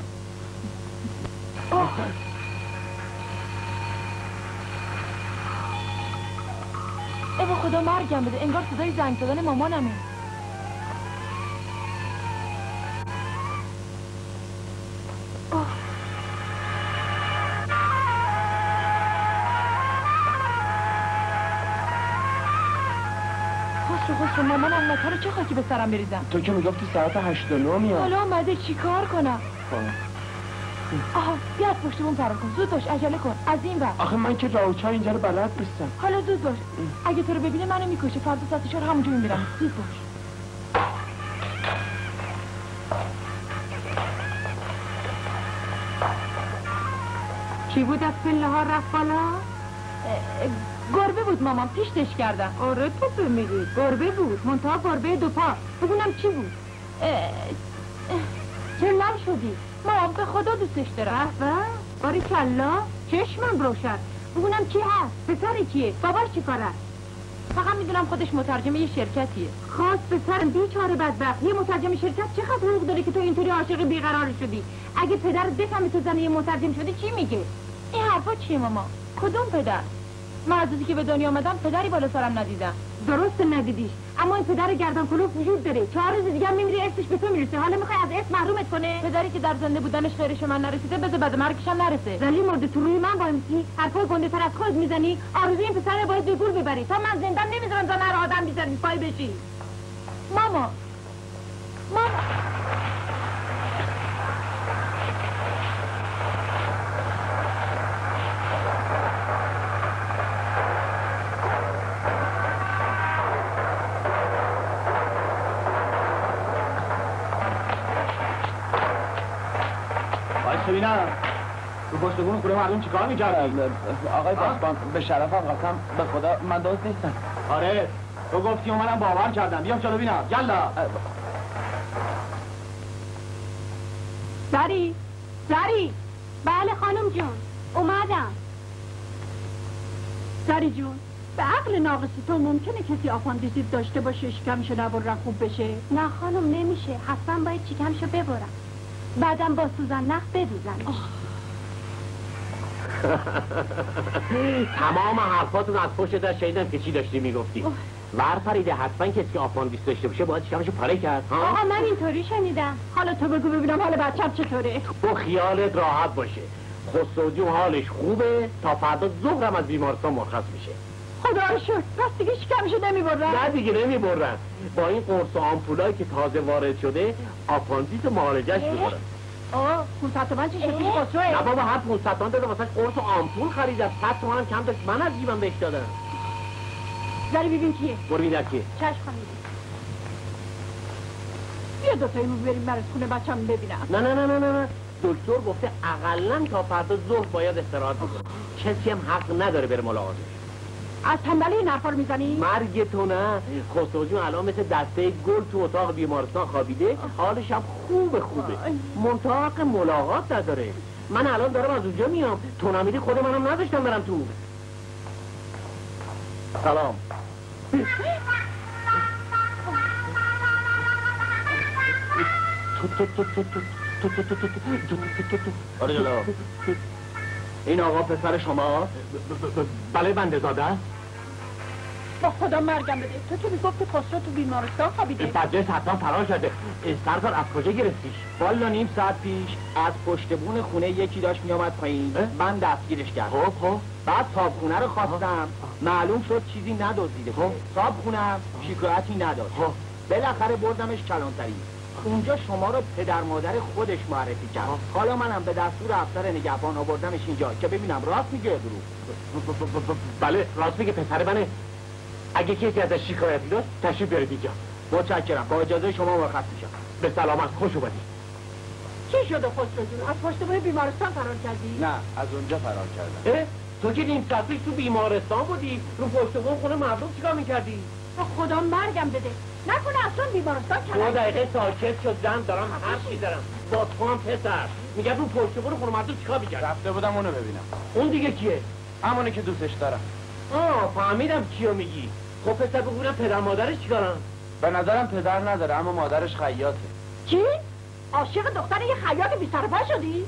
ای با خدا مرگم بده، انگار صدای زنگ زدن مامانمه. خسرو خسرو مامانم نه، رو چه خاکی به سرم بریزم؟ تو که میگفتی ساعت هشت و نه میاد. حالا اومده چی کار کنم؟ آها بیا از پشت بون فرار کن، زود باش عجله کن از این ور. آخه من که راوچا اینجا رو بلد نیستم. حالا زود باش، اگه تو رو ببینه منو میکشه. فردا ساعت چهار همونجا میمیرم. زود باش. چی بود از پله ها رفت بالا؟ گربه بود مامان، پیشتش کردم. آره تو بمیری گربه بود، منتها گربه دو پا. بگونم چی بود؟ چه لم شدی؟ مامان به خدا دوستش دارم. به باری کلا چشمم روشن. بگونم چی هست؟ پسری کیه؟ باباش چی کاره؟ فقط میدونم خودش مترجم یه شرکتیه. خاص پسرم بیچاره بدبخت. یه مترجم شرکت چقدر حقوق داره که تو اینطوری عاشق بیقرار شدی؟ اگه پدرت بفهمه تو زن یه مترجم شدی چی میگه؟ این حرفا چیه ماما؟ کدوم پدر؟ من از روزی که به دنیا آمدم پدری بالا سرم ندیدم. درست ندیدیش، اما این پدر گردن کلوف وجود داره. چهار روز دیگه میمیری اسمش به تو میرسه. حالا میخوای از اسم محرومت کنه؟ پدری که در زنده بودنش خیرش من نرسیده بذار بعد مرگش هم نرسه. زلی مرده تو روی من وایمیسی، حرفای گنده تر از خودت میزنی. آرزوی این پسر باید به گور ببری. تا من زندم نمیذارم تا نر آدم بیزنی پای بشی. ماما ماما ببینم رو پشت بون خوره مردم چیکار میکردی؟ آقای پاسبان به شرفم قسم به خدا من دوست نیستم. آره تو گفتی و منم باور کردم. بیام چلو بینم یلا. زری زری بله خانم جون اومدم. زری جون به عقل ناقص تو ممکنه کسی آپاندیسیت داشته باشه شکمشو نبرن خوب بشه؟ نه خانم نمیشه، حتما باید شکمشو ببرم، بعدم با سوزن نخ بدوزن. تمام حرفاتون از پشت در شنیدم که چی داشتی میگفتی. ور فریده حتما کسی که آپاندیس داشته باشه باید شکمشو پاره کرد. آقا من اینطوری شنیدم. حالا تو بگو ببینم حال بچم چطوره. تو خیالت راحت باشه، خسرو جون حالش خوبه، تا فردا ظهرم از بیمارستان مرخص میشه. خدا رو شکر. پس دیگه شکمشو نمیبرن؟ نه دیگه نمیبرن. با این قرص و آمپولایی که تازه وارد شده آپاندیس معالجهش میکنن. آه پونصد تومن چی شد؟ خسروه؟ نه بابا هر پونصد تومن داده واسه قرص و آمپول خریدم. صد تومن کم داشت من از جیبم بهش دادم. زری ببین کیه؟ برو ببین در کیه. چشم خانم. بیا دوتاییمون بریم برای خونه بچه‌مون ببینم. نه نه نه نه نه دکتر گفته اقلا تا فردا ظهر باید استراحت بکنه. کسی هم حق نداره بره ملاقاتش. از تنبلی این حرفا رو میزنی؟ مرگ تو نه. خسرو جون الان مثل دسته گل تو اتاق بیمارستان خوابیده، حالش هم خوبه خوبه، منتها حق ملاقات نداره. من الان دارم از اونجا میام، تو نمیدی خود منم نداشتم برم تو. سلام. آره جلو. این آقا پسر شما؟ بله بنده زاده است. با خدا مرگم بده، تو که میگفتی خسرو تو بیمارستان خوابیده. بجه حتما فرار شده. سرکار از کجا گرفتیش؟ والا نیم ساعت پیش از پشت بون خونه یکی داشت میامد پایین، من دستگیرش کردم. خب خب بعد صابخونه رو خواستم، معلوم شد چیزی ندزدیده. خب صابخونم شکایتی نداشت. خب بالاخره بردمش کلانتری. اونجا شما رو پدر مادر خودش معرفی کرد. حالا منم به دستور افسر نگهبان آوردمش اینجا که ببینم راست میگه یا دروغ. بله راست میگه پسر منه. اگه کسی ازش شکایتی داشت تشریف بیارید اینجا. متشکرم. با اجازه شما مرخص میشم. به سلامت، خوش اومدی. چی شده خسرو جون؟ از پشت بون بیمارستان فرار کردی؟ نه، از اونجا فرار کردم. اه؟ تو که نیم ساعت پیش تو بیمارستان بودی، رو پشت بون خونه مردم چیکار میکردی؟ با خدا مرگم بده، نکنه اصلا بیمارستان دو کردی. دقیقه ساکت شد زن، دارم حرف میزنم با تو هم پسر. میگه رو پشت بون خونه مردم چیکار میکرد؟ رفته بودم اونو ببینم. اون دیگه کیه؟ همونی که دوستش دارم. آه فهمیدم کیو میگی. خب پسر بگونم پدر مادرش چیکارن؟ به نظرم پدر نداره اما مادرش خیاطه. چی؟ عاشق دختر یه خیاط بی سر و پا شدی؟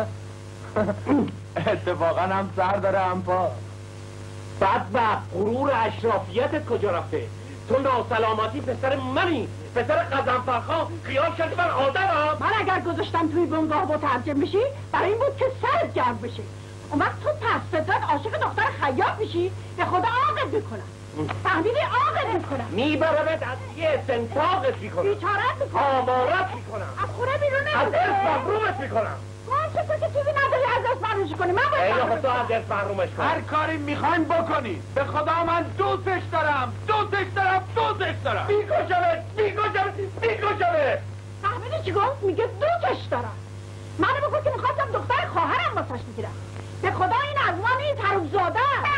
اتفاقا هم سر داره هم پا. بدبخت غرور اشرافیتت کجا رفته؟ تو ناسلامتی پسر منی، پسر غضنفرخان. خیال کردی من آدمم؟ من اگر گذاشتم توی بنگاه مترجم بشی برای این بود که سرت گرم بشه. اون وقت تو پس فطرت عاشق دختر خیاط میشی، به خدا عاقت میکنم. فهمیدی؟ عاقت میکنم. میبرمت از یه سنتاقت میکنم، بیچارت میکنم، آوارت میکنم، از خونه بیرون از نمی‌ذاری. درس محرومت میکنم. باشه تو که چیزی نداری از دست محرومش کنی. من باید اینا محرومش خود کنم. از درس محرومش کنم. هر کاری میخواین بکنی. به خدا من دوستش دارم دوستش دارم دوستش دارم. میکشمت میکشمت میکشمت. فهمیدی چی گفت؟ میگه دوستش دارم. منو بگو که میخواستم دختر خواهرم واسش میگیرم. به خدا این از من این حرومزاده است.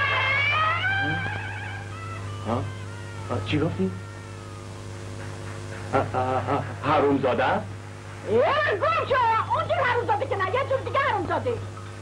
ها؟ چی گفتی؟ حرومزاده است؟ اه گم شو. اون جور حرومزاده که نه، یه جور دیگه حرومزاده.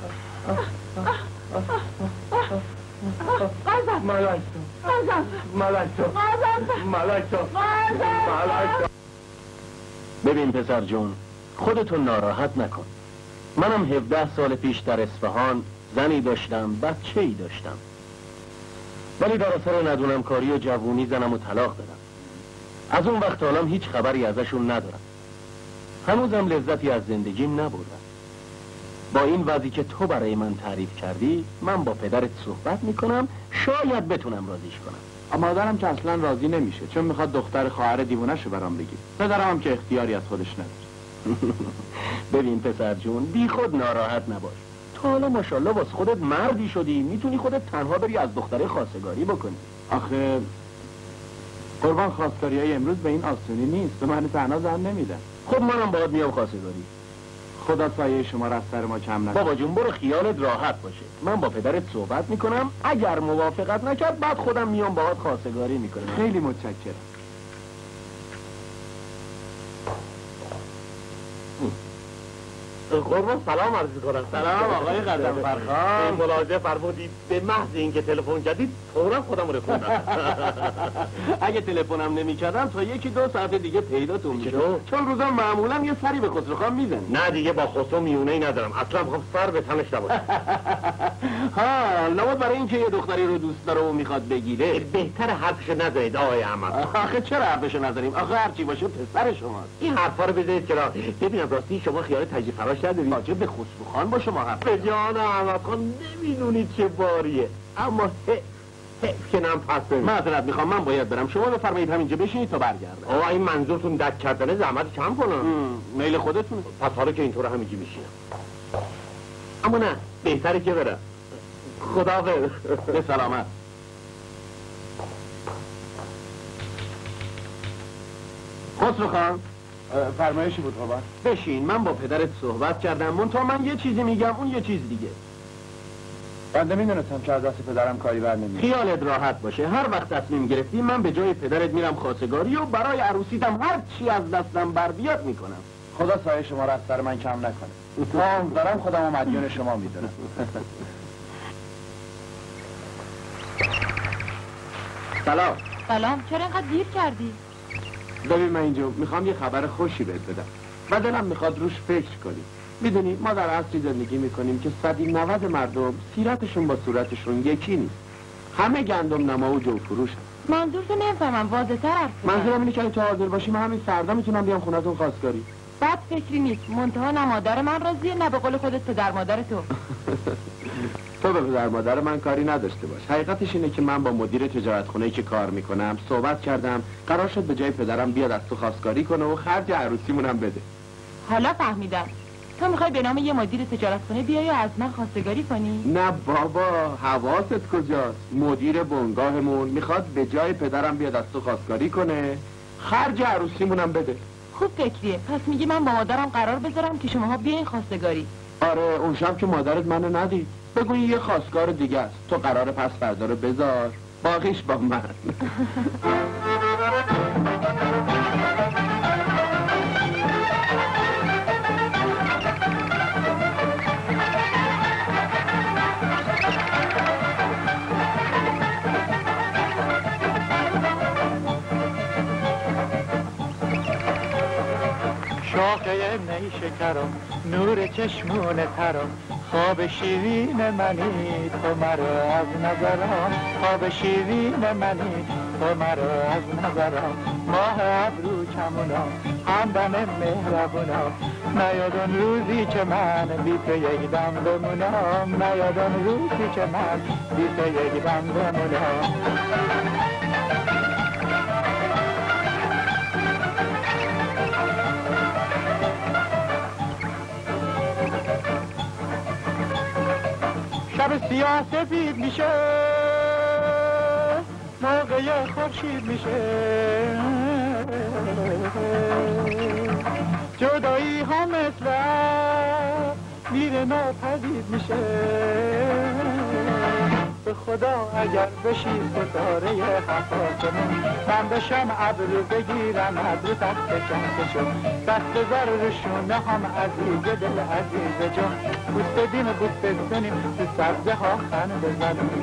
قایزم ملک تو قایزم ملک تو قایزم ملک تو ملک تو. ببین پسر جون، خودتو ناراحت نکن. منم هفده سال پیش در اصفهان زنی داشتم، بچه ای داشتم، ولی در اثر ندونم کاری و جوونی زنم و طلاق دادم. از اون وقت حالم هیچ خبری ازشون ندارم. هنوزم لذتی از زندگیم نبردم. با این وضعی که تو برای من تعریف کردی من با پدرت صحبت میکنم، شاید بتونم راضیش کنم. مادرم که اصلا راضی نمیشه چون میخواد دختر خواهر دیوونه‌ش رو برام بگی. پدرم هم که اختیاری از خودش نداره. ببین پسر جون، بی خود ناراحت نباش. تو حالا ماشاءالله واسه خودت مردی شدی، میتونی خودت تنها بری از دختره خواستگاری بکنی. آخه قربان خواستگاری های امروز به این آسونی نیست. به من تنها زن نمیدن. خب منم باید میام خواستگاری. خدا سایه شما را از سر ما کم نکنه. بابا جون برو خیالت راحت باشه. من با پدرت صحبت میکنم، اگر موافقت نکرد بعد خودم میام باهات خواستگاری میکنم. خیلی متشکرم. قربان سلام عرض می‌کنم. سلام آقای غضنفرخان. ملاحظه فرمودید به محض اینکه تلفن کردید فوراً خودم رو رسوندم. اگه تلفنم نمی‌کردم تا یکی دو ساعت دیگه پیداتون می‌شد. چون روزا معمولا یه سری به خسروخان میزنی. نه دیگه با خسرو میونه‌ای ندارم. اصلا می‌خوام سر به تنش نباشه. ها لابد برای اینکه یه دختری رو دوست داره و میخواد بگیره. بهتر حرفش نزنید آقای احمد. آخه چرا حرفشو نذاریم؟ آخه هرچی باشه پسر شماست. این حرفا رو بذارید که ببینم راستی شما خیال تجربه فراش ندارید؟ راجع به خسروخان با شما حرف به جان احمد خان نمیدونید چه باریه، اما حیف که نم پس بمید. معذرت میخوام من باید برم. شما بفرمایید همینجا بشینید تا برگردم. آقا این منظورتون دک کردنه زحمت کم کنم. میل خودتونه. پس حالا که اینطور همینجا میشینم. اما نه بهتره که برم. خداحافظ. به سلامت. خسروخان فرمایشی بود قربان؟ بشین، من با پدرت صحبت کردم، منتها من یه چیزی میگم اون یه چیز دیگه. بنده میدونستم که از دست پدرم کاری بر نمیاد. خیالت راحت باشه، هر وقت تصمیم گرفتی من به جای پدرت میرم خواستگاری و برای عروسیتم هر چی از دستم بر بیاد میکنم. خدا سایه شما را از سر من کم نکنه. تمام دارم خودم و مدیون شما میدونم. سلام. سلام، چرا اینقدر دیر کردی؟ ببین من اینجا میخوام یه خبر خوشی بهت بدم و دلم میخواد روش فکر کنی. میدونی ما در عصری زندگی میکنیم که صدی نود مردم سیرتشون با صورتشون یکی نیست. همه گندم نما و جو فروش هست. منظورتو نمیفهمم، واضح تر حرف بزن. منظورم اینه که اگه تو حاضر باشی من همین فردا میتونم بیام خونتون خواستگاری. بد فکری نیست، منتها نه مادر من راضیه نه به قول خودت پدر مادر تو. تو به پدر مادر من کاری نداشته باش. حقیقتش اینه که من با مدیر تجارت خونه‌ای که کار میکنم صحبت کردم، قرار شد به جای پدرم بیاد از تو خواستگاری کنه و خرج عروسیمونم بده. حالا فهمیدم. تو میخوای به نام یه مدیر تجارت خونه بیای و از من خواستگاری کنی؟ نه بابا، حواست کجاست؟ مدیر بنگاهمون میخواد به جای پدرم بیاد از تو خواستگاری کنه، خرج عروسیمونم بده. خوب فکریه. پس میگی من با مادرم قرار بذارم که شماها بیاین خواستگاری. آره، اون شب که مادرت منو ندید بگو این یه خواستگار دیگه است. تو قرار پس فردا رو بذار، باقیش با من. شاخه نیشکرم نور چشمون ترم خواب شیرین منی تو مرا از نظرم خواب شیرین منی تو مرا از نظرم ماه ابرو کمونم همدم مهربونم نیادون روزی که من بی تو یک دم بمونم نیادون روزی که من بی تو یک دم بمونم شب سیاه سفید میشه موقع خورشید میشه جدایی ها مثل میره ناپدید میشه به خدا اگر بشی ستاره حفاظمون من بشم ابرو بگیرم ابرو تخت کهکشون دست بذار روشونه هم عزیز دل عزیز جون بوست بدیم و بوست بزنیم تو سبزه ها خن بزنیم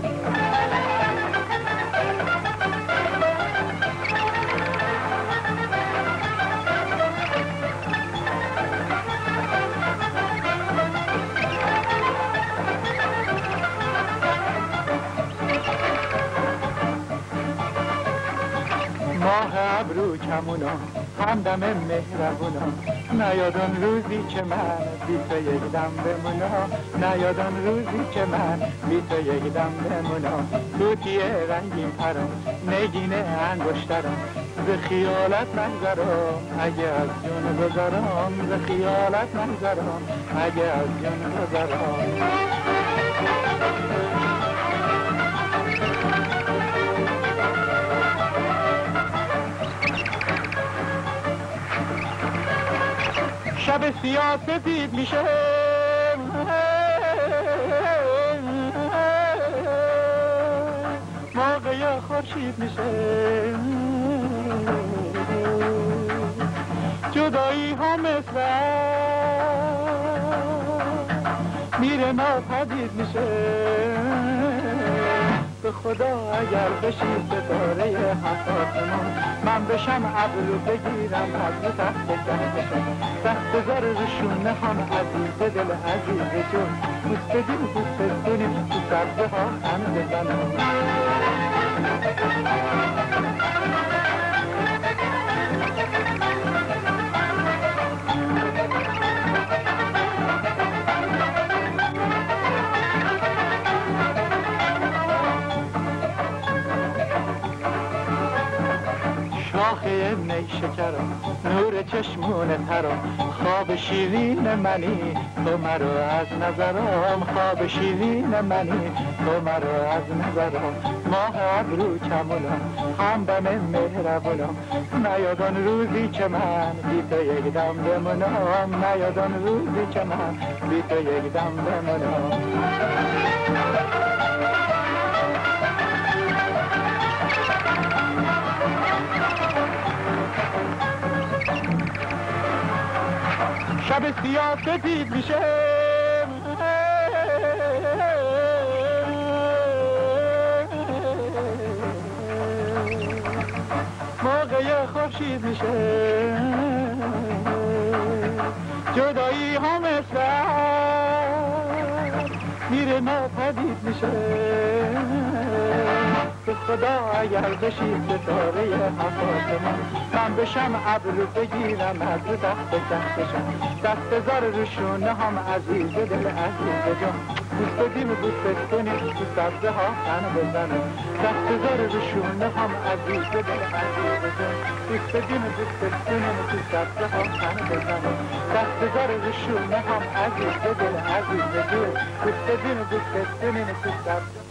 ماه ابرو کمونا همدم مهربونا نیادون روزی که من بی تو یک دم بمونا نیادون روزی که من بی تو یک دم بمونا توتی رنگین پرم نگین انگشترم ز خیالت نگذرم اگه از جون گذرم ز خیالت نگذرم اگه از جون گذرم شب سیاه سفید میشه موقع خورشید میشه جدایی ها مثل میره ناپدید میشه به خدا اگر بشی ستاره حفاظمون من بشم ابرو بگیرم ابرو تخت کهکشون دست بذار روشونه هم عزیز دل عزیز جون بوست بدیم بوست بزنیم تو سبزه ها خن بزنیم شاخه نیشکرم نور چشمون ترم خواب شیرین منی تو مرا از نظرم خواب شیرین منی تو مرا از نظرم ماه ابرو کمالم هم بم مهربونم نیاد آن روزی که من بی تو یک دم بمونم نیاد آن روزی که من بی تو یک دم بمونم شب سیاه سفید میشه موقع خورشید میشه جدایی ها مثل میره ناپدید میشه به خدا اگر بشید ستاره حفاظ من من بشم ابرو بگیرم از دست دستشم دست زار روشونه هم عزیز دل عزیز جان بوست بدیم بوست کنیم تو سبزه ها خن بزنه دست زار روشونه هم عزیز دل عزیز جان بوست بدیم بوست کنیم تو سبزه ها خن بزنه دست زار روشونه هم عزیز دل عزیز جان بوست بدیم بوست کنیم تو سبزه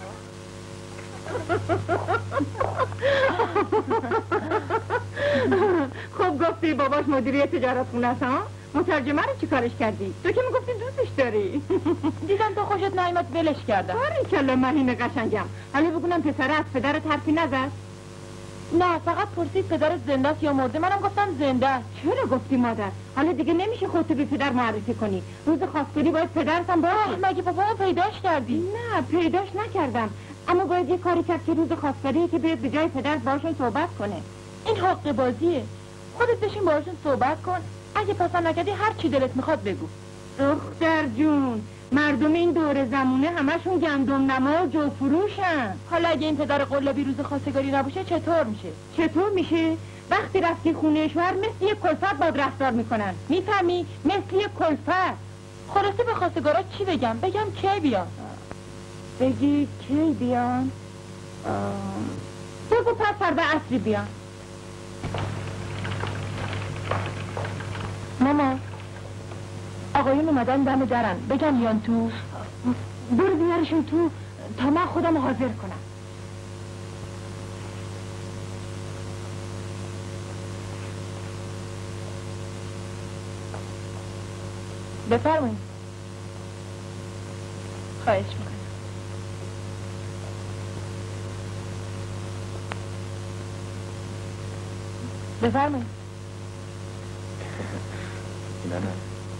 خب گفتی باباش مدیری تجارت خونه است ها؟ مترجمه رو چی کارش کردی؟ تو که میگفتی دوستش داری دیدم تو خوشت نیامد ولش کردم باری کلا مهین قشنگم حالا بگونم پسر از پدر حرفی نزد؟ نه فقط پرسید پدرت زنده است یا مرده منم گفتم زنده است چرا گفتی مادر؟ حالا دیگه نمیشه خودتو به پدر معرفی کنی روز خواستگاری باید پدرت هم باشه مگه پاپامو پیداش کردی؟ نه پیداش نکردم اما باید یه کاری کرد که روز خواستگاری که بیاد به جای پدر باشون صحبت کنه این حق بازیه خودت بشین باشون صحبت کن اگه پسند نکردی هر چی دلت میخواد بگو دختر جون مردم این دور زمونه همشون گندم نما و جو فروشن حالا اگه این پدر قلابی روز خواستگاری نباشه چطور میشه؟ چطور میشه؟ وقتی رفتی خونه شوهر مثل یک کلفت باد رفتار میکنن میفهمی؟ مثل یک کلفت خلاصه به خواستگارا چی بگم؟ بگم کی بیان؟ بگی کی بیان؟ بگو پس فردا عصری بیان ماما آقایون اومدن دم درن بگم بیان تو برو بیارشون تو تا من خودم حاضر کنم بفرمایید خواهش میکنم بفرمایید نه نه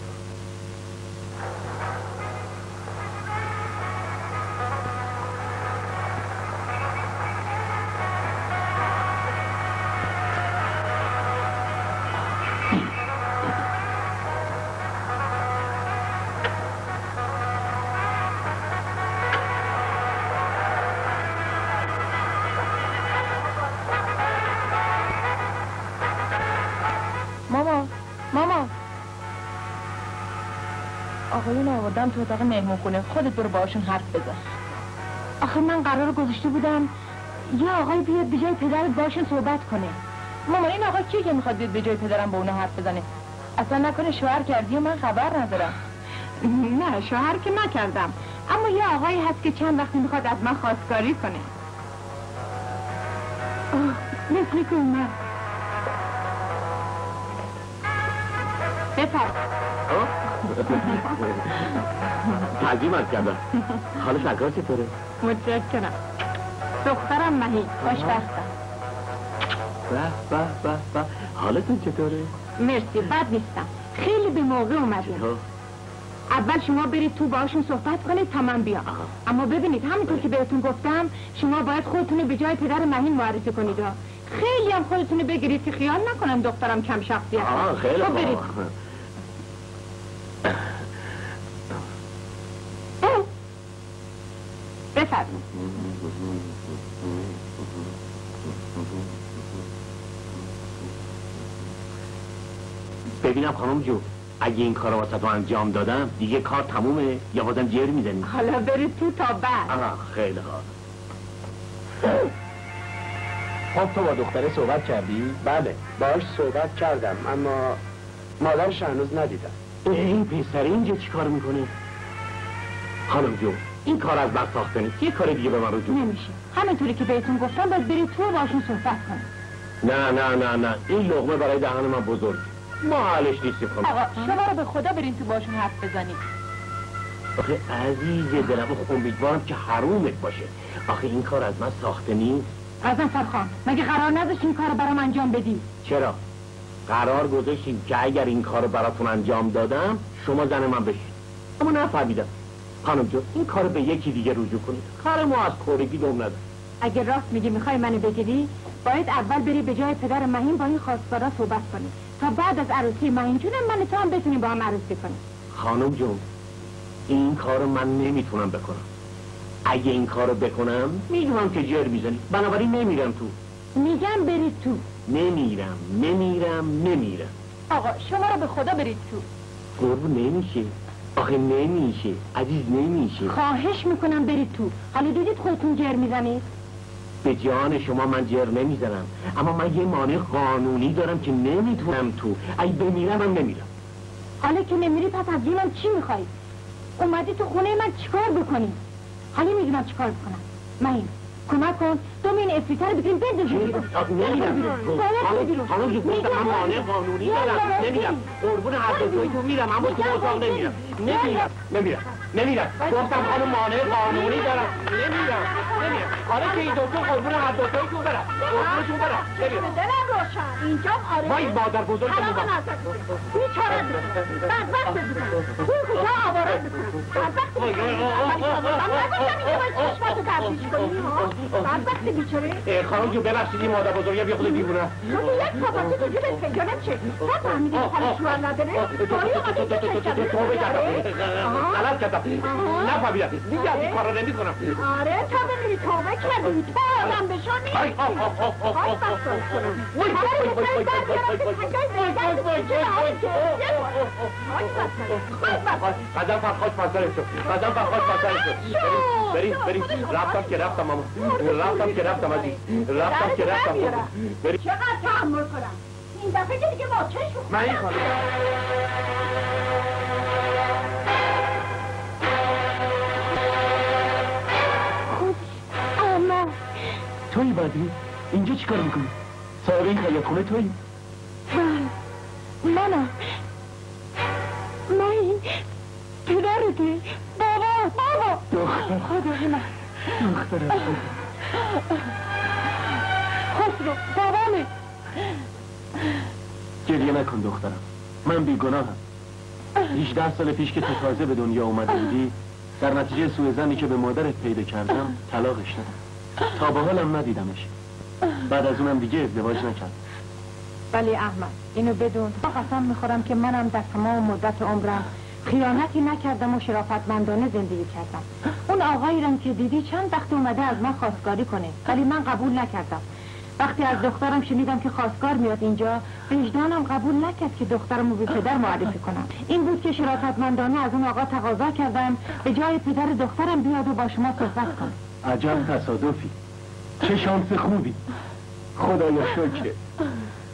ماما ماما آقایون آوردم تو اتاق مهمون خونه خودت برو باهاشون حرف بزن آخه من قرار گذاشته بودم یه آقای بیاد به جای پدرت باشون صحبت کنه ماما این آقا کیه که میخواد بیاد به جای پدرم با اونها حرف بزنه اصلا نکنه شوهر کردی و من خبر ندارم نه شوهر که نکردم اما یه آقایی هست که چند وقتی میخواد از من خواستگاری کنه مثل که اومد بفرد تعظیم از کردم حالا سرکار چطوره؟ متشکرم دخترم مهی خوشبختم به به به به حالتون چطوره؟ مرسی بد نیستم خیلی به موقع اومدیم اول شما برید تو باشون صحبت کنید تا من بیام اما ببینید همینطور که بهتون گفتم شما باید خودتون به جای پدر مهین معرفی کنید خیلی هم خودتون بگیرید که خیال نکنم دخترم کم شخصیت آه خیلی خب برید بفرمایید ببینم خانم جو اگه این کار واسه تو انجام دادم دیگه کار تمومه یا بازم جر میزنی؟ حالا برید تو تا بعد آها خیلی خوب خب تو با دختره صحبت کردی؟ بله باش صحبت کردم اما مادرش هنوز ندیدم این پسر اینجا چی کار میکنه؟ خانم جو این کار از من ساخته نیست. یه کار دیگه به من رجوع. نمیشه. همینطوری که بهتون گفتم باید برید تو باشون صحبت کنید. نه نه نه نه این لقمه برای دهن من بزرگ. ما حالش نیستیم خانم. آقا شما رو به خدا برین تو باشون حرف بزنید. آخه عزیز دلم امیدوارم که حرومت باشه. آخه این کار از من ساخته نیست. غضنفر خان مگه قرار نداشت این کار برام انجام بدی؟ چرا؟ قرار گذاشتیم که اگر این کار براتون انجام دادم شما زن من بشید. اما نفهمیدم. خانم جون این کار به یکی دیگه رجوع کنید. کار ما از کورگی دوم نداره. اگه راست میگی میخوای منو بگیری باید اول بری به جای پدر مهین با این خواستگارا صحبت کنی تا بعد از عروسی مهین جونم من تو هم بتونیم با هم عروسی کنیم. خانم جون این کارو من نمیتونم بکنم. اگه این کارو بکنم میدونم که جر میزنی بنابراین نمیرم تو. میگم برید تو. نمیرم نمیرم نمیرم. آقا شما رو به خدا برید تو. قربون نمیشه. آخه نمیشه عزیز نمیشه. خواهش میکنم برید تو. حالا دیدید خودتون جر میزنید؟ به جان شما من جر نمیزنم اما من یه مانع قانونی دارم که نمیتونم تو. اگه بمیرم هم نمیرم. حالا که نمیری پس از جونم چی میخوای؟ اومدی تو خونه من چیکار بکنی؟ حالا میدونم چیکار بکنم. مهین کمک کن دوم این افریتر رو بگیم بندازی بیرون. نمیرم خانم جو گفتم من مانع قانونی دارم نمیرم. قربون هر دو توی تو میرم اما تو اتاق نمیرم. نمیرم نمیرم نمیرم گفتم خانم مانع قانونی دارم. نمیرم نمیرم. حالا که این دوتا قربون هر دو توی تو برم قربونشون برم. نمیرم دلم روشن اینجا آره وای مادر بزرگ حرام نزد بیچاره بدبخت بزن توی کجا آواره بدبخت بدبخت بیچاره. خانم جو ببخشید این مادر بزرگی بیا خود دیوونه. تو یک پاپاتی تو جیبت پیدا نمیشه. تو فهمیدی خانه شوهر نداره؟ باری اومدی که شکر توبه کردم غلط کردم نفهمیدم دیگه از این کارا نمی‌کنم. آره تا بمیری توبه کردی تو آدم بشو نیستی. وای وای وای قدم فرخاش مسئله شد قدم فرخاش مسئله شد. بریم بریم رفتم که رفتم ماما رفتم که رفتم عزیز رفتم که رفتم بریم. چقدر تحمل کنم این دفعه که دیگه با چشم من این خانم خود اما توی بعدی اینجا چی کار میکنی؟ صاحب این خیاطخونه توی؟ من منم من این پدرتی بابا بابا دختر خدای من دختر خسرو بابامه. گریه نکن دخترم من بیگناهم. هجده سال پیش که تو تازه به دنیا اومده بودی در نتیجه سوء ظنی که به مادرت پیدا کردم طلاقش دادم. تا به حالم ندیدمش. بعد از اونم دیگه ازدواج نکردم. ولی احمد اینو بدون قسم میخورم که منم در تمام مدت عمرم خیانتی نکردم و شرافتمندانه زندگی کردم. اون آقایی رم که دیدی چند وقت اومده از من خواستگاری کنه ولی من قبول نکردم. وقتی از دخترم شنیدم که خواستگار میاد اینجا وجدانم قبول نکرد که دخترمو به پدر معرفی کنم. این بود که شرافتمندانه از اون آقا تقاضا کردم به جای پدر دخترم بیاد و با شما صحبت کنه. عجب تصادفی. چه شانس خوبی. خدایا شکر.